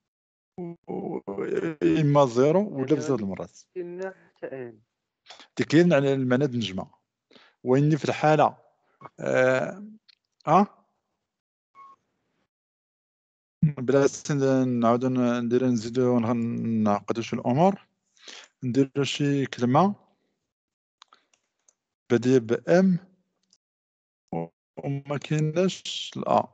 اما زيرو ولا بزاف د المرات. كاينه حتى ان ديك هي المعنى د النجمه. واني في الحاله بلا نعاودو ندير نزيدو نعقدو شي الامور نديرو شي كلمه باديه بام وما كايناش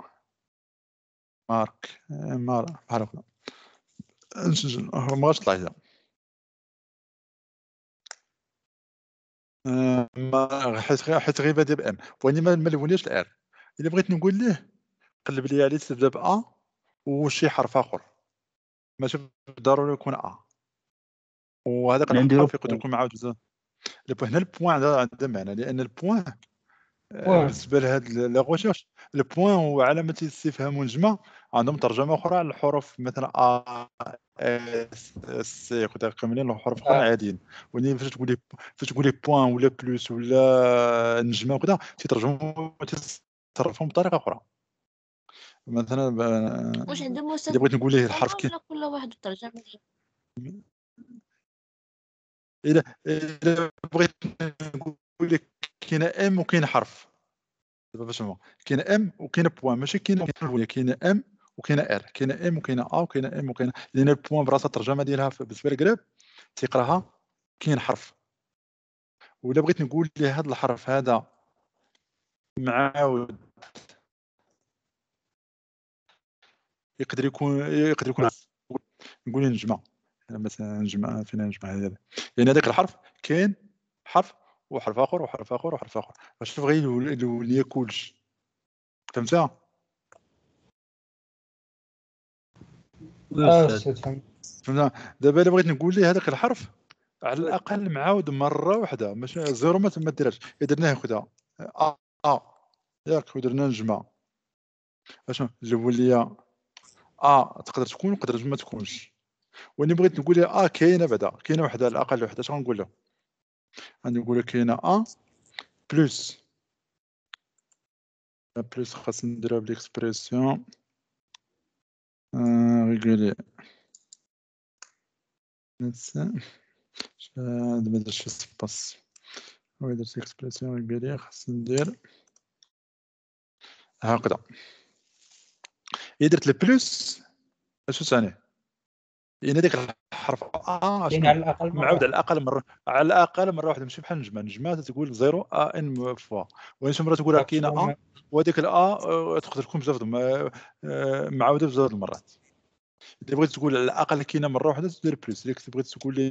مارك بحال هكا نسجل ما غاش طلع هي حيت غير باديه بام واني ما لونيش الار. الا بغيت نقول ليه قلب لي عليه تبدا ب وشي حرف اخر ماشي ضروري يكون وهذاك الحرف يقدر يكون معاه بزاف. هنا البوان عنده معنى لان البوان بالنسبه لهاد لا غوشيرش البوان هو علامه الاستفهام والنجمه عندهم ترجمه اخرى على الحروف مثلا اس سي يقدر كاملين الحروف اخرى عاديين. ولكن فاش تقولي بوان ولا بلوس ولا نجمه وكذا تصرفهم بطريقه اخرى. مثلا واش عندهم الا بغيت نقول ليه الحرف ولا كل واحد ترجمه؟ الا بغيت نقول لك كاينه ام وكاينه حرف دابا باش كاينه ام وكاينه بوان ماشي كاينه ام وكاينه ار، كاينه ام وكاينه ا وكاينه ام وكاينه، لان البوان براسها الترجمه ديالها بالنسبه للقراب تيقراها كاين حرف. ولا بغيت نقول لي هذا الحرف هذا معاود يقدر يكون نقول نجمع مثلا، نجمع فين نجمع هذا، لان هذاك الحرف كاين حرف وحرف اخر وحرف اخر وحرف اخر، باش بغى يولي كلشي. فهمتها؟ أستاذ فهمت. فهمتها؟ دابا الا بغيت نقول لي هذاك الحرف على الاقل معاود مره واحده، ماشي زيرو ما ديرهاش. درناه هكذا ياك ودرنا نجمع، اشنو الاوليه تقدر تكون وتقدر ما تكونش. واني بغيت نقول لها كاينه بعدا، كاينه وحده على الاقل وحده. اش غنقول له؟ غادي نقول له كاينه بلس خاصنا نديرها بالاكسبرسيون ريغولي. دابا درت سباس درت اكسبرسيون ريغولي، خاصنا ندير هكذا. إلا درت البلس اشو ثاني؟ لان ديك الحرف كاين شنو على الأقل مرة معاود واحدة. على الاقل مره واحده، ماشي بحال نجمه تقول 0 ان فوا، وين شي مره تقول راه كاينه وهذيك تقدر تكون بزاف معاوده بزاف المرات. اذا بغيت تقول على الاقل كاينه مره واحده تدير بلس، الا بغيت تقول لي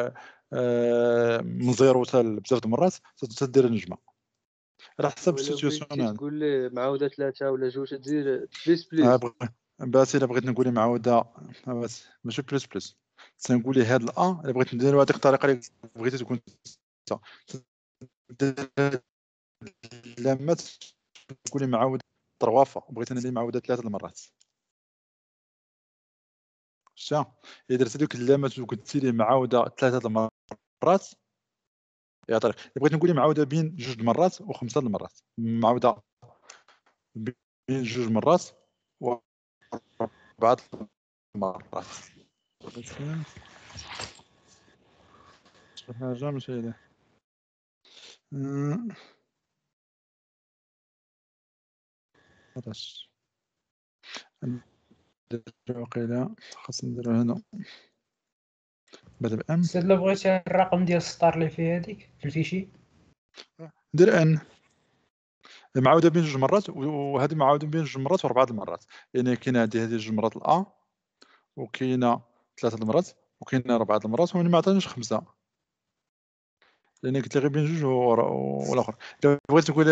من 0 حتى بزاف المرات تدير نجمه على حسب السيتوياسيون. تقول لي معاوده 3 ولا 2 تدير بليس بليس. بس الا بغيت نقول معاوده بس ماشي بلس تنقول لي هاد الا بغيت ندير هذيك الطريقه اللي بغيتي تكون لما تقول لي معاوده 3 فوا، بغيت انا اللي معاوده 3 المرات. شتا الا درت دوك اللامات وقلت لي معاوده 3 المرات يعطيك. بغيت نقول لي معاوده بين 2 المرات و5 المرات، معاوده بين 2 مرات و 4 مرات. شي حاجه ماشي هذا علاش واقيلا خاصنا نديرو هنا بدل ام. أستاذ لو بغيتي الرقم ديال السطر اللي فيه هذيك في الفيشي دير ان معاوده بين 2 مرات، وهذه معاوده بين 2 مرات و4 المرات، يعني كاينه هذه 2 مرات وكاينه 3 المرات وكاينه 4 المرات، وما عطانيش 5 لان قلت لي غير بين 2 والاخر. بغيت نقول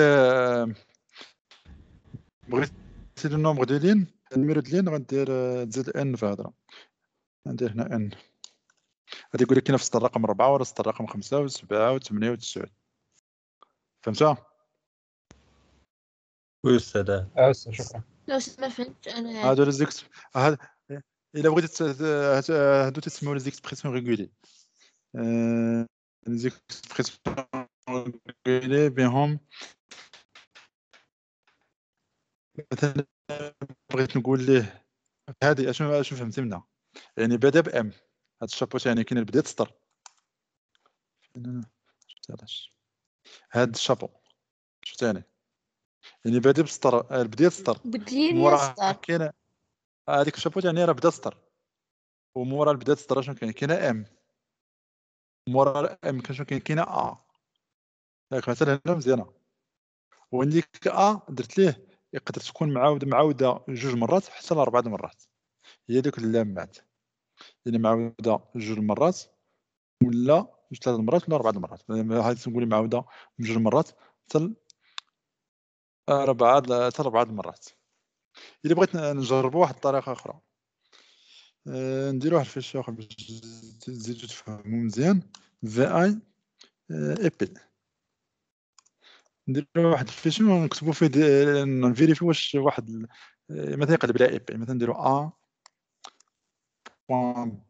بغيت النومبر ديال لين النيميرو ديال لين غندير تزيد ان في هذا، ندير هنا ان. غادي يقول لك كاينه في السطر رقم 4 ولا السطر رقم 5 و7 و8 و9. فهمتها؟ وي استاذ. أستاذ شكرا. لو ما فهمت انا. هادو لي زيكس الا بغيتي هادو تسموا لي زيكسبرسيون ريغولي. لي زيكسبرسيون ريغولي بهم مثلا بغيت نقول ليه هذه اشنو فهمتي منها، يعني بدا بام. هاد الشابو ثاني كاين بدايه سطر، هاد الشابو شو ثاني يعني بدا بسطر، بدايه سطر بدلي لي مورا سطر. كاين هذيك الشابو ثاني راه بدا سطر، ومورا البدايه سطر شنو كاينه ام، مورا الام شنو كاينه ياك مثلا هنا مزيانه. وعنديك درت ليه يقدر تكون معاوده 2 مرات حتى ل 4 مرات، هي ديك اللامات، يعني معاوده 2 مرات ولا 3 مرات ولا 4 مرات. هذه تنقول معاوده 2 مرات حتى 4 مرات. الا بغيت نجربوا واحد الطريقه اخرى، نديرو واحد الفيشي اخر باش تزيدو تفهموا مزيان. في اي ايبي نديرو واحد الفيشي ونكتبو فيه نفيريفي واش واحد مثلا يقلب على ايبي، مثلا نديرو بوان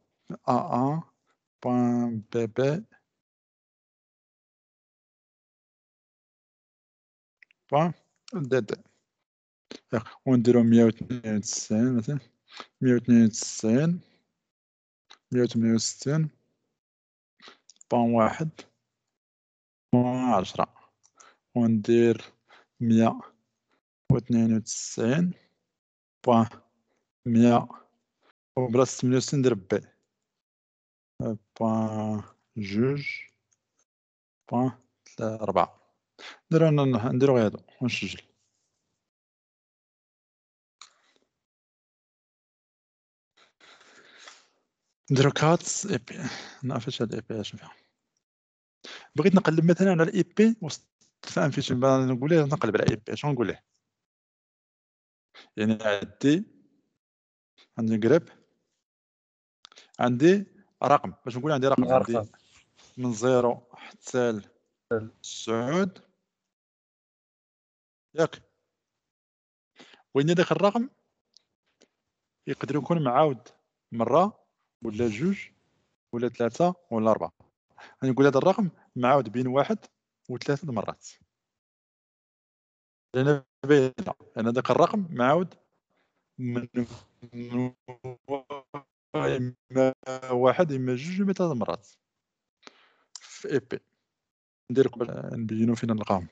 بوان بي بوان دي ونديرو 192 مثلا 192 168 بوان 1 بوان 10 وندير 192 بوان 100 وبلاصة 68 ندير بي بوان جوج بوان 4 نديرو غير هادو ونسجل. نديرو كاتس اي بي. نعرفش هاد اي بي اش فيها. بغيت نقلب مثلا على الاي بي وستفهم فيش نقول له نقلب على اي بي اش نقول له يعني عندي جريب عندي رقم باش نقول عندي رقم عندي من 0 حتى 9 ياك وين داك الرقم يقدر يكون معاود مره ولا جوج ولا ثلاثه ولا اربعه. نقول هذا الرقم معاود بين 1 و3 مرات لان باينه انا داك الرقم معاود من اما 1 اما 2 اما 3 مرات في اي بي. ندير نبينو فين نلقاهم.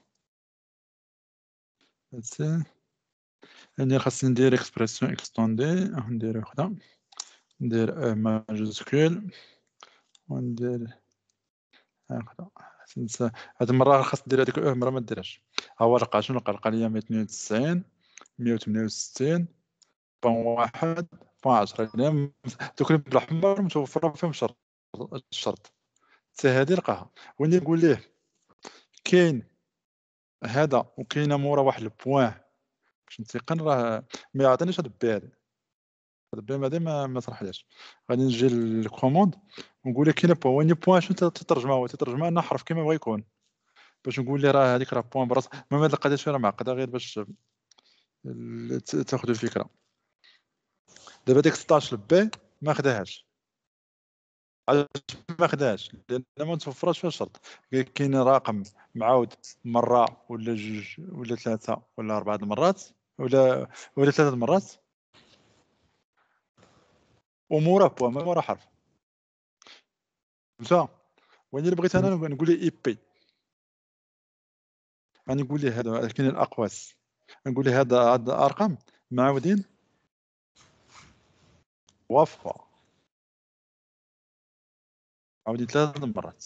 يعني خاصني ندير اكسبرسيون اكستوندي ندير وحده ندير ماجوسكول وندير هكذا. هاد المره خاص ندير هذيك مره ما ديرهاش. ها هو لقى شنو لقى ليا 192 168 بون 1 بون 10 يعني دوك بالاحمر متوفره فيهم الشرط حتى هادي لقاها. وين نقول ليه كاين هذا وكاينه مورا واحد البوان باش نتيقن راه ما يعطينيش هاد البي هادي. هاد البي هادي ما صرحليش. غادي نجي للكوموند ونقول له كاينه بوان وين بوان شنو تترجمها هو تترجمها انه حرف كيما بغا يكون باش نقول لي راه هذيك راه بوان براس. المهم هاد القضيه شويه معقده غير باش تاخذوا الفكره. دابا ديك 16 بي ما خداهاش. علاش ما خداهاش؟ لان ما توفرش فيها الشرط. كاين رقم معاود مره ولا جوج ولا ثلاثه ولا اربعه المرات ولا ثلاثه المرات ومورا بوان ما مورا حرف. فهمت؟ وين اللي بغيت انا نقول لي اي بي يعني نقول لي هذا كاين الاقواس نقول لي هذا ارقام معاودين وافقوا عاودي 3 مرات.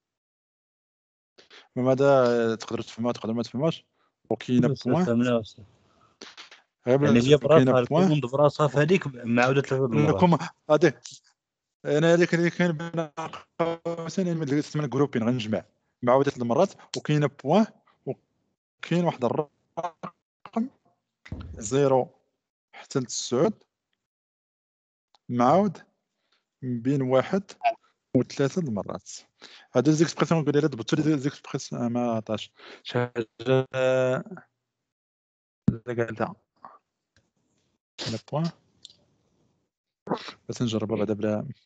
المهم هذا تقدر تفهمها تقدر ما تفهمهاش. وكاينه بوان فهمنا أستاذ. غير يعني هي كاينه براسها بوان الكوموند براسها في هذيك معاودة 3 مرات. لكم هذيك انا هذيك اللي كاين بين قوسين اللي تسمى جروبين غنجمع معاوده 3 مرات. وكاينه بوان وكاين واحد الرقم 0 حتى ل 9 معاود بين 1 و3 المرات. هادو زيكسبرسيون نقول لها ضبطوا لي زيكسبرسيون ما عطاش شي حاجه قالتها لا بوان بس نجربها بعدا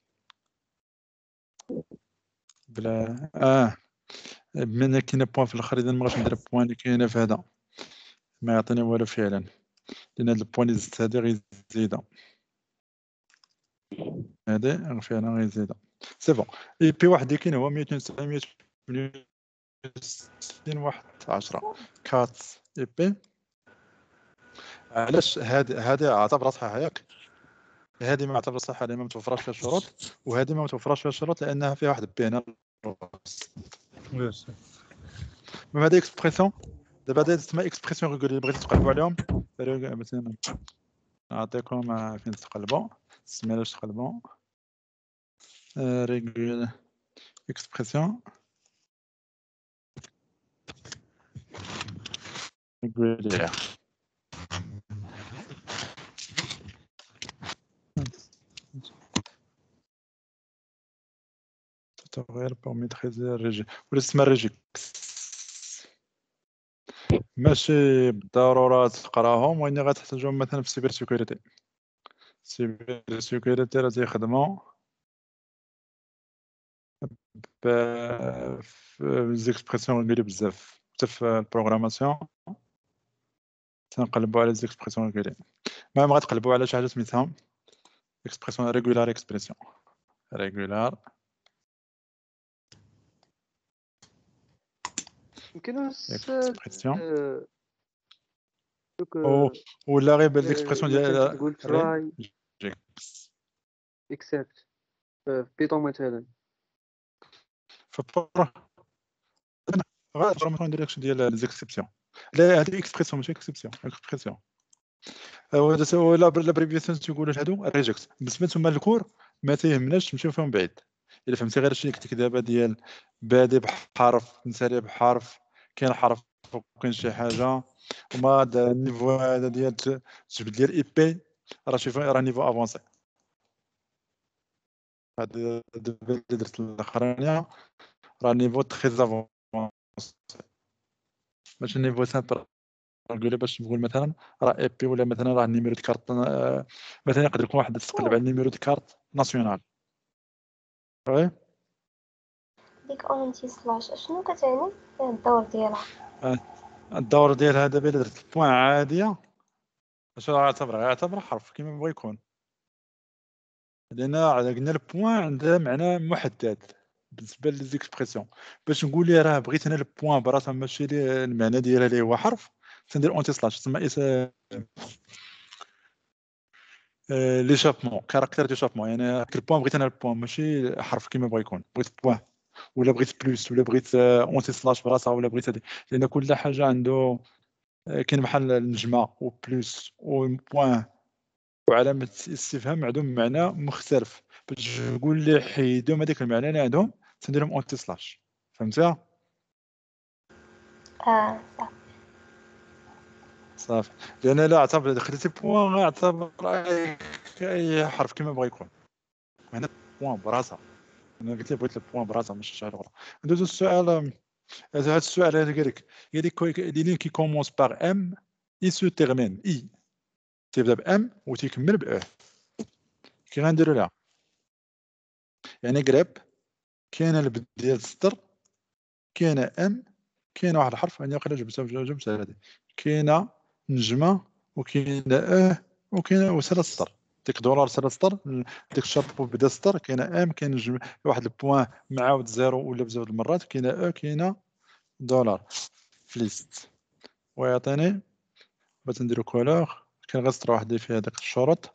بلا بما ان كاينه بوان في الاخر اذا ما بغاش ندير بوان اللي كاينه في هذا ما يعطيني والو فعلا لان هاد البوان اللي زدت هادي غيزيدها هادي فعلا غيزيدها. سي بون اي بي واحد اللي كاين هو 192 168 واحد 10 كات اي بي. علاش هادي اعتبرها صحيحه ياك؟ هادي ما اعتبرها صحيحه لان ما متوفراش فيها الشروط وهادي ما متوفراش فيها الشروط لانها فيها واحد بي هنا. المهم هادي اكسبرسيون دابا هادي تسمى اكسبرسيون ريغولي بغيتو تقلبوا عليهم مثلا نعطيكم فين تقلبوا سميتو تقلبوا ريغول اكسبرسيون ريغولير. تغير بور ميتريزي الريجي ولا اسمها ريجيكس. ماشي بالضروره تقراهم واني غتحتاجهم مثلا في سيبر سيكوريتي. سيبر سيكوريتي راه تيخدموا في زيكسبرسيون ريغولي بزاف حتى في البروغراماسيون تنقلبوا على زيكسبرسيون ريغولي. المهم غتقلبوا على شي حاجه سميتها اكسبرسيون ريغولار اكسبرسيون ريغولار يمكن اكسبرسيون دوك ولا غير ليكسبرسيون إلا ديال كنت تقول رين try except في بيتون مثلا فبرا غير ما ندير داكشي ديال ليزيكسيبسيون. لا هذه اكسبرسيون ماشي اكسبسيون، اكسبرسيون ولا بريفيسيون تيقولوا هادو ريجكت. بالنسبه نتوما الكور ما تيهمناش تمشيو فيهم بعيد. الا فهمتي غير شي قلت لك دابا ديال بادي بحرف نسالي بحرف كاين حرف وكاين شي حاجه وما هذا النيفو هذا ديال تجبد لي الاي بي راه نيفو افونسي. هذا دابا اللي درت الاخرانيه راه نيفو تري افونسي ماشي نيفو سامبل. نقول باش نقول مثلا راه اي بي ولا مثلا راه النيميرو دي كارت مثلا يقدر يكون واحد تقلب على النيميرو دي كارت ناسيونال. وي ديك اونتي سلاش اشنو كتعني الدور ديالها؟ الدور ديالها دابا الا درت البوان عاديه اش يعتبر حرف كما بغا يكون، لان قلنا البوان عندها معنى محدد بالنسبه ليزيكسبرسيون. باش نقول لي راه بغيت انا البوان براسها ماشي المعنى ديالها اللي هو حرف تندير اونتي سلاش تسمى ليشابمون كاركتير ديشابمون. يعني البوان بغيت انا البوان ماشي حرف كما بغا يكون، بغيت بوان ولا بغيت بلوس ولا بغيت اونتي سلاش براسها ولا بغيت هذه، لان كل حاجه عنده كاين بحال النجمه وبلوس وبوان وعلامه استفهام عندهم معنى مختلف. باش نقول لي حيدهم هذاك المعنى اللي عندهم تندير لهم اونتي سلاش. فهمتها؟ صح. صافي. لان لا اعتبر اذا خديتي بوان غيعتبر اي حرف كما بغا يكون. هنا بوان براسها انا قلت لك بغيت البوان براسها ماشي شي حاجه اخرى. ندوزو السؤال. هذا السؤال هذا قال لك لي لين كي كومونس باغ ام اي سو تيرمين اي تيبدا بام وتيكمل ب كي غنديروا لها يعني قريب كاينه البد ديال السطر كاينه ام كاينه واحد الحرف يعني واقيلا جبت هذه كاينه نجمه وكاينه وكاينه وساله السطر ديك دولار ساله السطر ديك الشابو بدا السطر كاينه ام كاين نجمه واحد البوان معاود زيرو ولا بزاف المرات كاينه كاينه دولار في ليست ويعطيني باش نديرو كولور كاين غير سطر واحد فيها داك الشروط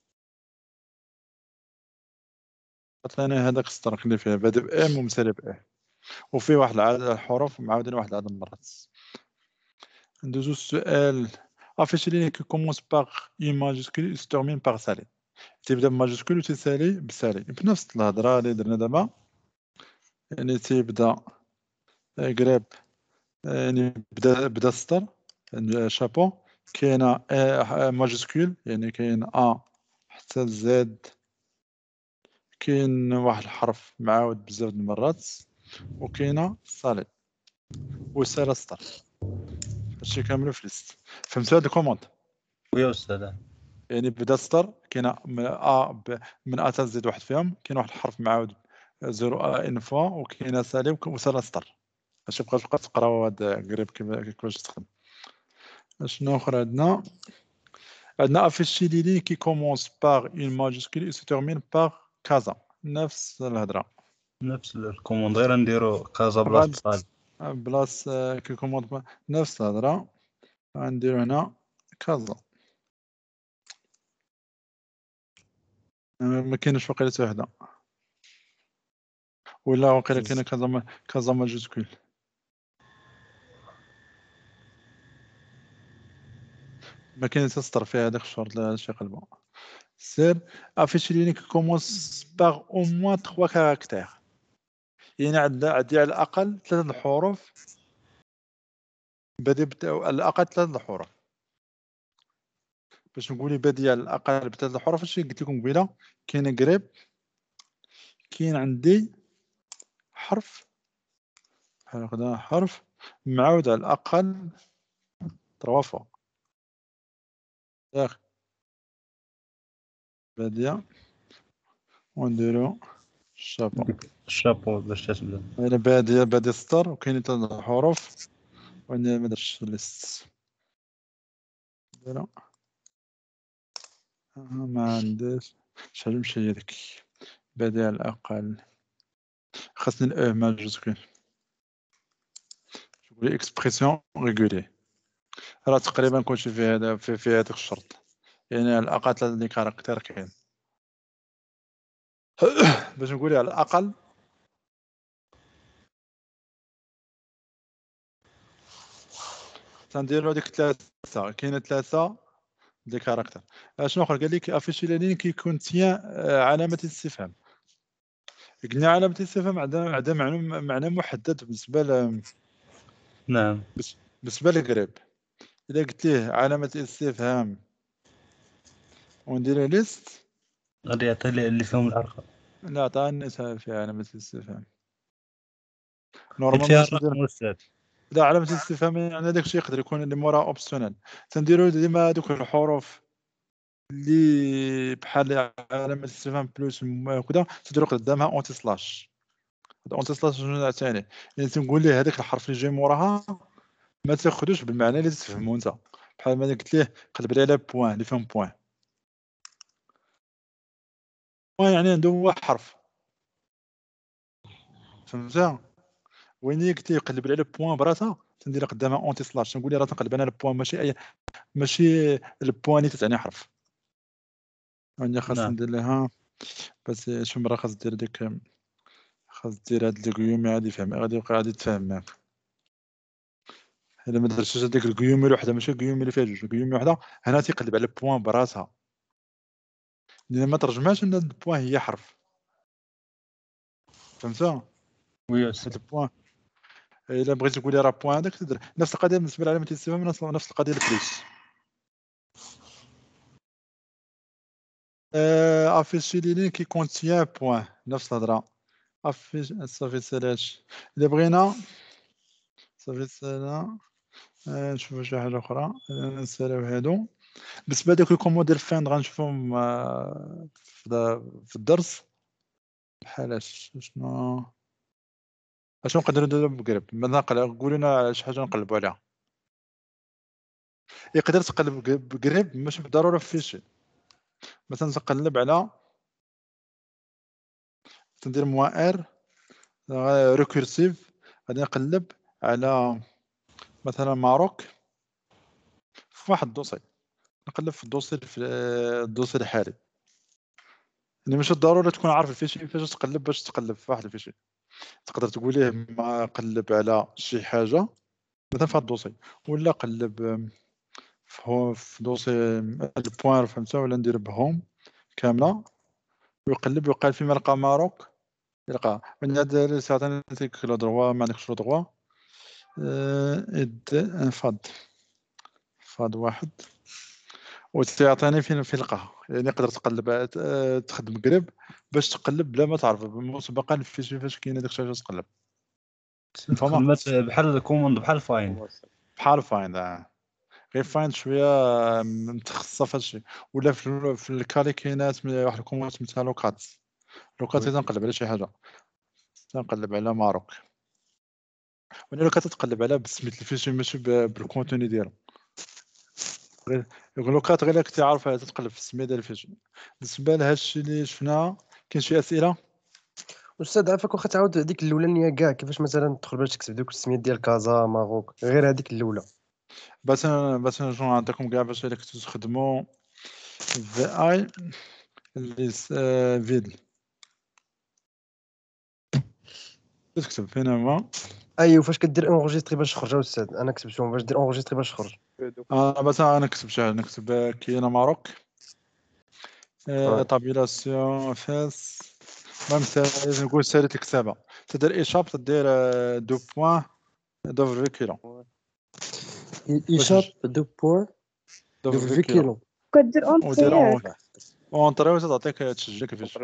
عطيني هذاك السطر اللي فيه بادئ بام ومسالي باه وفيه واحد العدد الحروف معاودين واحد العدد المرات. ندوزو السؤال فاش لي كي كومونس باغ اي ماجيسكول se termine باغ سالي تيبدا بماجيسكول وتيسالي بسالي بنفس الهضره اللي درنا دابا. يعني تيبدا قريب يعني بدا السطر شابو كاينه ماجيسكول يعني كاين حتى زد كاين واحد الحرف معاود بزاف د المرات وكاينه صالي وساله السطر هادشي كامل في ليست. فهمتوا هاد الكوموند؟ ويا استاذ يعني بدا السطر كاينه من حتى زد واحد فيهم كاين واحد الحرف معاود زيرو ان فوا وكاينه سالي وساله السطر. هادشي بقى تقراو هاد قريب كيفاش تخدم. شنو اخر عندنا افيشي لي كي كومونس باغ اون ماجيسكول سو تيرمين باغ كازا نفس الهضره نفس الكوموند غير نديرو كازا بلاصه صالي بلاص كي كوموند نفس الهضره غنديرو هنا كازا ما كاينش واقيلا حتى وحده ولا واقيلا كاينه كازا ماجيسكول ما كاين حتى سطر فيها هذاك الشرط لا شي قلبه سير افيشي لي كي كومونس باغ او موان 3 كاركتير يعني عندي على الاقل 3 الحروف بادئ على الاقل 3 الحروف. باش نقولي بادئ على الاقل ب3 الحروف اش قلت لكم قبيله كاين قريب كاين عندي حرف هكذا حرف معاود على الاقل 3 فوا ياك بادئ ونديرو الشابو باش تبدا انا بادئ سطر وكاين 3 حروف وانا ما درتش ليست ما عنديش شحال مشى هذيك بادئ على الاقل خاصني ماجيسكول تقولي اكسبرسيون ريغولي راه تقريبا كلشي في هذا في هذاك الشرط، يعني على الاقل 3 دي كاركتير كاين. باش نقولي على الاقل تنديرو هذيك 3 كاينه 3 دي كاركتير. شنو اخر قال لك افيشي لا لين كي كونتيان علامه الاستفهام. قلنا علامه الاستفهام عندها معنى محدد نعم. بالنسبه للقريب. اذا قلت ليه علامه الاستفهام وندير ليست غادي يعطي لي اللي فيهم الارقام. لا عطاني في علامه الاستفهام فيها نورمالمون الرقم والساد. لا علامه الاستفهام يعني هذاك الشيء يقدر يكون اللي موراه اوبسيونيل. تنديرو ديما هذوك الحروف اللي بحال علامه الاستفهام بلوس وكذا تديرو قدامها اونتي سلاش. اونتي سلاش شنو ثاني يعني تنقول ليه هذاك الحرف اللي جاي موراها ما تاخذوش بالمعنى اللي تفهمو انت. بحال ما قلت ليه قلب لي على بوين اللي فيهم بوين يعني عنده هو حرف فهمتها. وين قلت ليه قلب لي على بوين براسها تندير قدامها اونتي سلاش تنقول ليه راه تنقلب انا على بوين ماشي البوين اللي تعني حرف. يعني خاص ندير لها بس شو مرة خاص دير ديك خاص دير هاد القيوم غادي يفهم غادي تفهم معاك. الا ما درتش هذيك القيوم الوحده ماشي القيوم اللي فيها جوج القيوم الوحده هنا تيقلب على بوين براسها الا ما ترجمهاش ان البوين هي حرف فهمتها. وي هاد البوين الا بغيتي تقول لي راه بوين هذاك تدير نفس القضيه بالنسبه لعلامه الاستفهام نفس القضيه البليس. افيشي لي لين كي كونتيان بوين نفس الهضره افيش صافي سالاش. الا بغينا صافي سالا نشوفو شي حاجه اخرى نساليو هادو بالنسبه لدوك الكومود ديال فاند غنشوفهم في الدرس بحال شنو نقدروا نديرو بقرب مثلا قولوا لنا شي حاجه نقلبوا عليها. يقدر تقلب بقرب ماشي بالضروره في فيشي مثلا تقلب على تندير موائر ريكورسيف غادي نقلب على مثلا ماروك في واحد الدوسي نقلب في الدوسي الحالي يعني مش ضروري تكون عارف الفيشي فاش تقلب باش تقلب في واحد الفيشي. تقدر تقول ليه ما قلب على شي حاجه مثلا في هاد الدوسي ولا قلب في دوسي البوان فهمتها ولا ندير بهوم كامله ويقلب ويلقى فيما لقى ماروك يلقى من هاد ساعتين تيك لو دروا ما عندكش لو دروا فاد واحد وتعطيني فين لقاها يعني يقدر تقلب تخدم قريب باش تقلب بلا ما تعرف مسبقا فاش كاين هذاك الشيء تقلب كلمات بحال الكوموند بحال فاين بحال فاين غير فاين شويه متخصصه في هادشي ولا في الكالي كاينات واحد الكوموند سميتها لوكات تنقلب على شي حاجه تنقلب على ماروك وانا لوكات تقلب على بسميت الفيشي ماشي بالكونتوني ديالو لوكات غير كنتي عارفها تتقلب في السميه ديال الفيشي. بالنسبه لهذا الشيء اللي شفناه كاين شي اسئله استاذ عافاك واخا تعاود هذيك الاولانيه كاع كيفاش مثلا تدخل باش تكتب دوك السميات ديال كازا ماروك غير هذيك الاولى باش نعطيكم كاع باش الا كنتو تخدموا في اي اللي فيد تكتب فين هما ايوا فاش كدير اونجستري باش تخرج استاذ انا كتبتهم باش دير اونجستري باش تخرج بس انا نكتب شي حاجه نكتب كاينه ماروك طابيلاسيون فاس المهم نقول سالي الكتابه تدير ايشاب تدير دو بوين دو فيكيلون ايشاب دو بوين دو فيكيلون كدير اونتري اونطري وتعطيك تسجلك فيش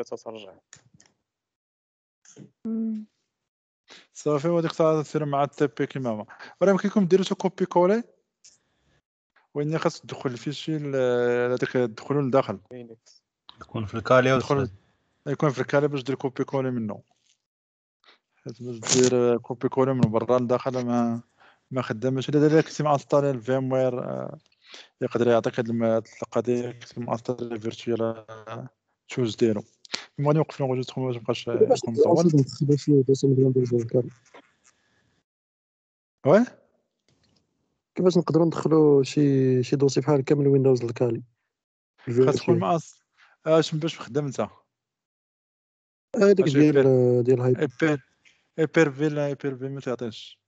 صافي وديك الساعه تصير مع التي بي كيما هو راه يمكنكم ديروا سو كوبي كولي وين خاص تدخل الفيشي هذاك تدخلوا لداخل يكون في الكالي يكون في الكالي باش دير كوبي كولي منه حيت باش دير كوبي كولي من برا لداخل ما خدامش الا دار كنتي مانستالي الفيم وير يقدر يعطيك هاد القضيه كنتي مانستالي فيرتوال تشوز ديالو المهم نوقف لونجستخمون باش مابقاش يكون مطول واه كيفاش نقدروا ندخلوا شي دوسي بحال هكا من ويندوز للكالي خاص تكون مقص باش مخدم انت هذيك اش ديال هايب ايبر في ما تعطيش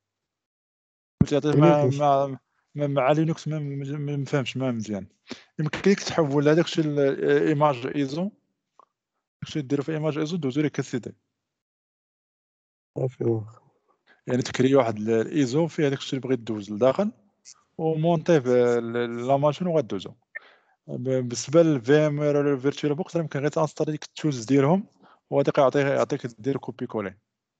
مع لينكس ما فهمش ما مزيان. يمكن لك تحول هذاك الشيء الايماج ايزو داكشي ديرو في ايماج ايزو دوزو لك السيدي صافي يعني تكري واحد الايزو فيه هذاك الشيء اللي بغيت دوز لداخل ومونطيه في لا ماشين وغدوزو. بالنسبه للفي ام وير ولا الفيرتشوال بوكس يمكن غير تانستالي ديك التولز ديالهم وهذاك يعطيك دير كوبي كولي.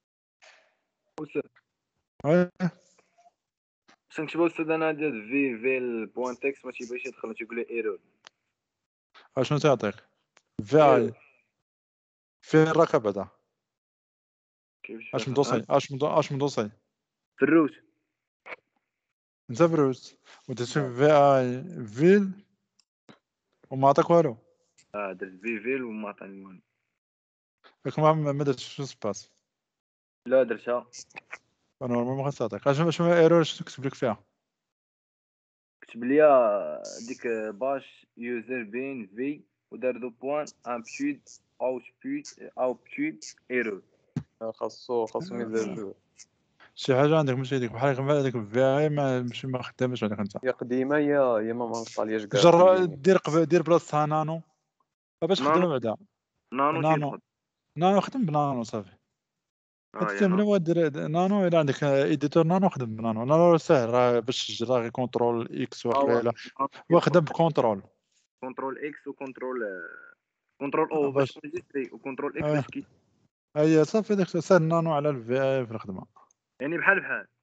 سنكتبو استاذ انا هاد في البوان تكست ما تيبغيش يدخل تيقول لي ايرور. اشنو تعطيك في فين الرقم هذا كيفاش اش مدوسي في الروت انت بروز وتشوف في اي فيل وما عطاك والو. درت فيل وما عطاني والو. ياك ما درتش شنو سباس لا درتها نورمال ما خاصك شنو ايرور شنو كتب لك فيها كتب لي ديك باش يوزر بين في ودار دو بوان امبتود اوتبوت ايرور. خاصو يدير شي حاجه عندك ماشي هذيك بحال هذيك في اي ما خدامش عندك انت يا قديمه يا ما انستالياش كاع. دير بلاصتها نانو باش خدمه بعدا نانو خدم بنانو صافي. خدم بلا دير نانو الا عندك ايديتور نانو خدم بنانو نانو ساهل راه باش تسجل راه كونترول اكس ولا واخدم بكونترول اكس وكونترول او باش تنجستري وكونترول اكس باش كي هي صافي داك ساهل نانو على الفي اي في الخدمه يعني بحال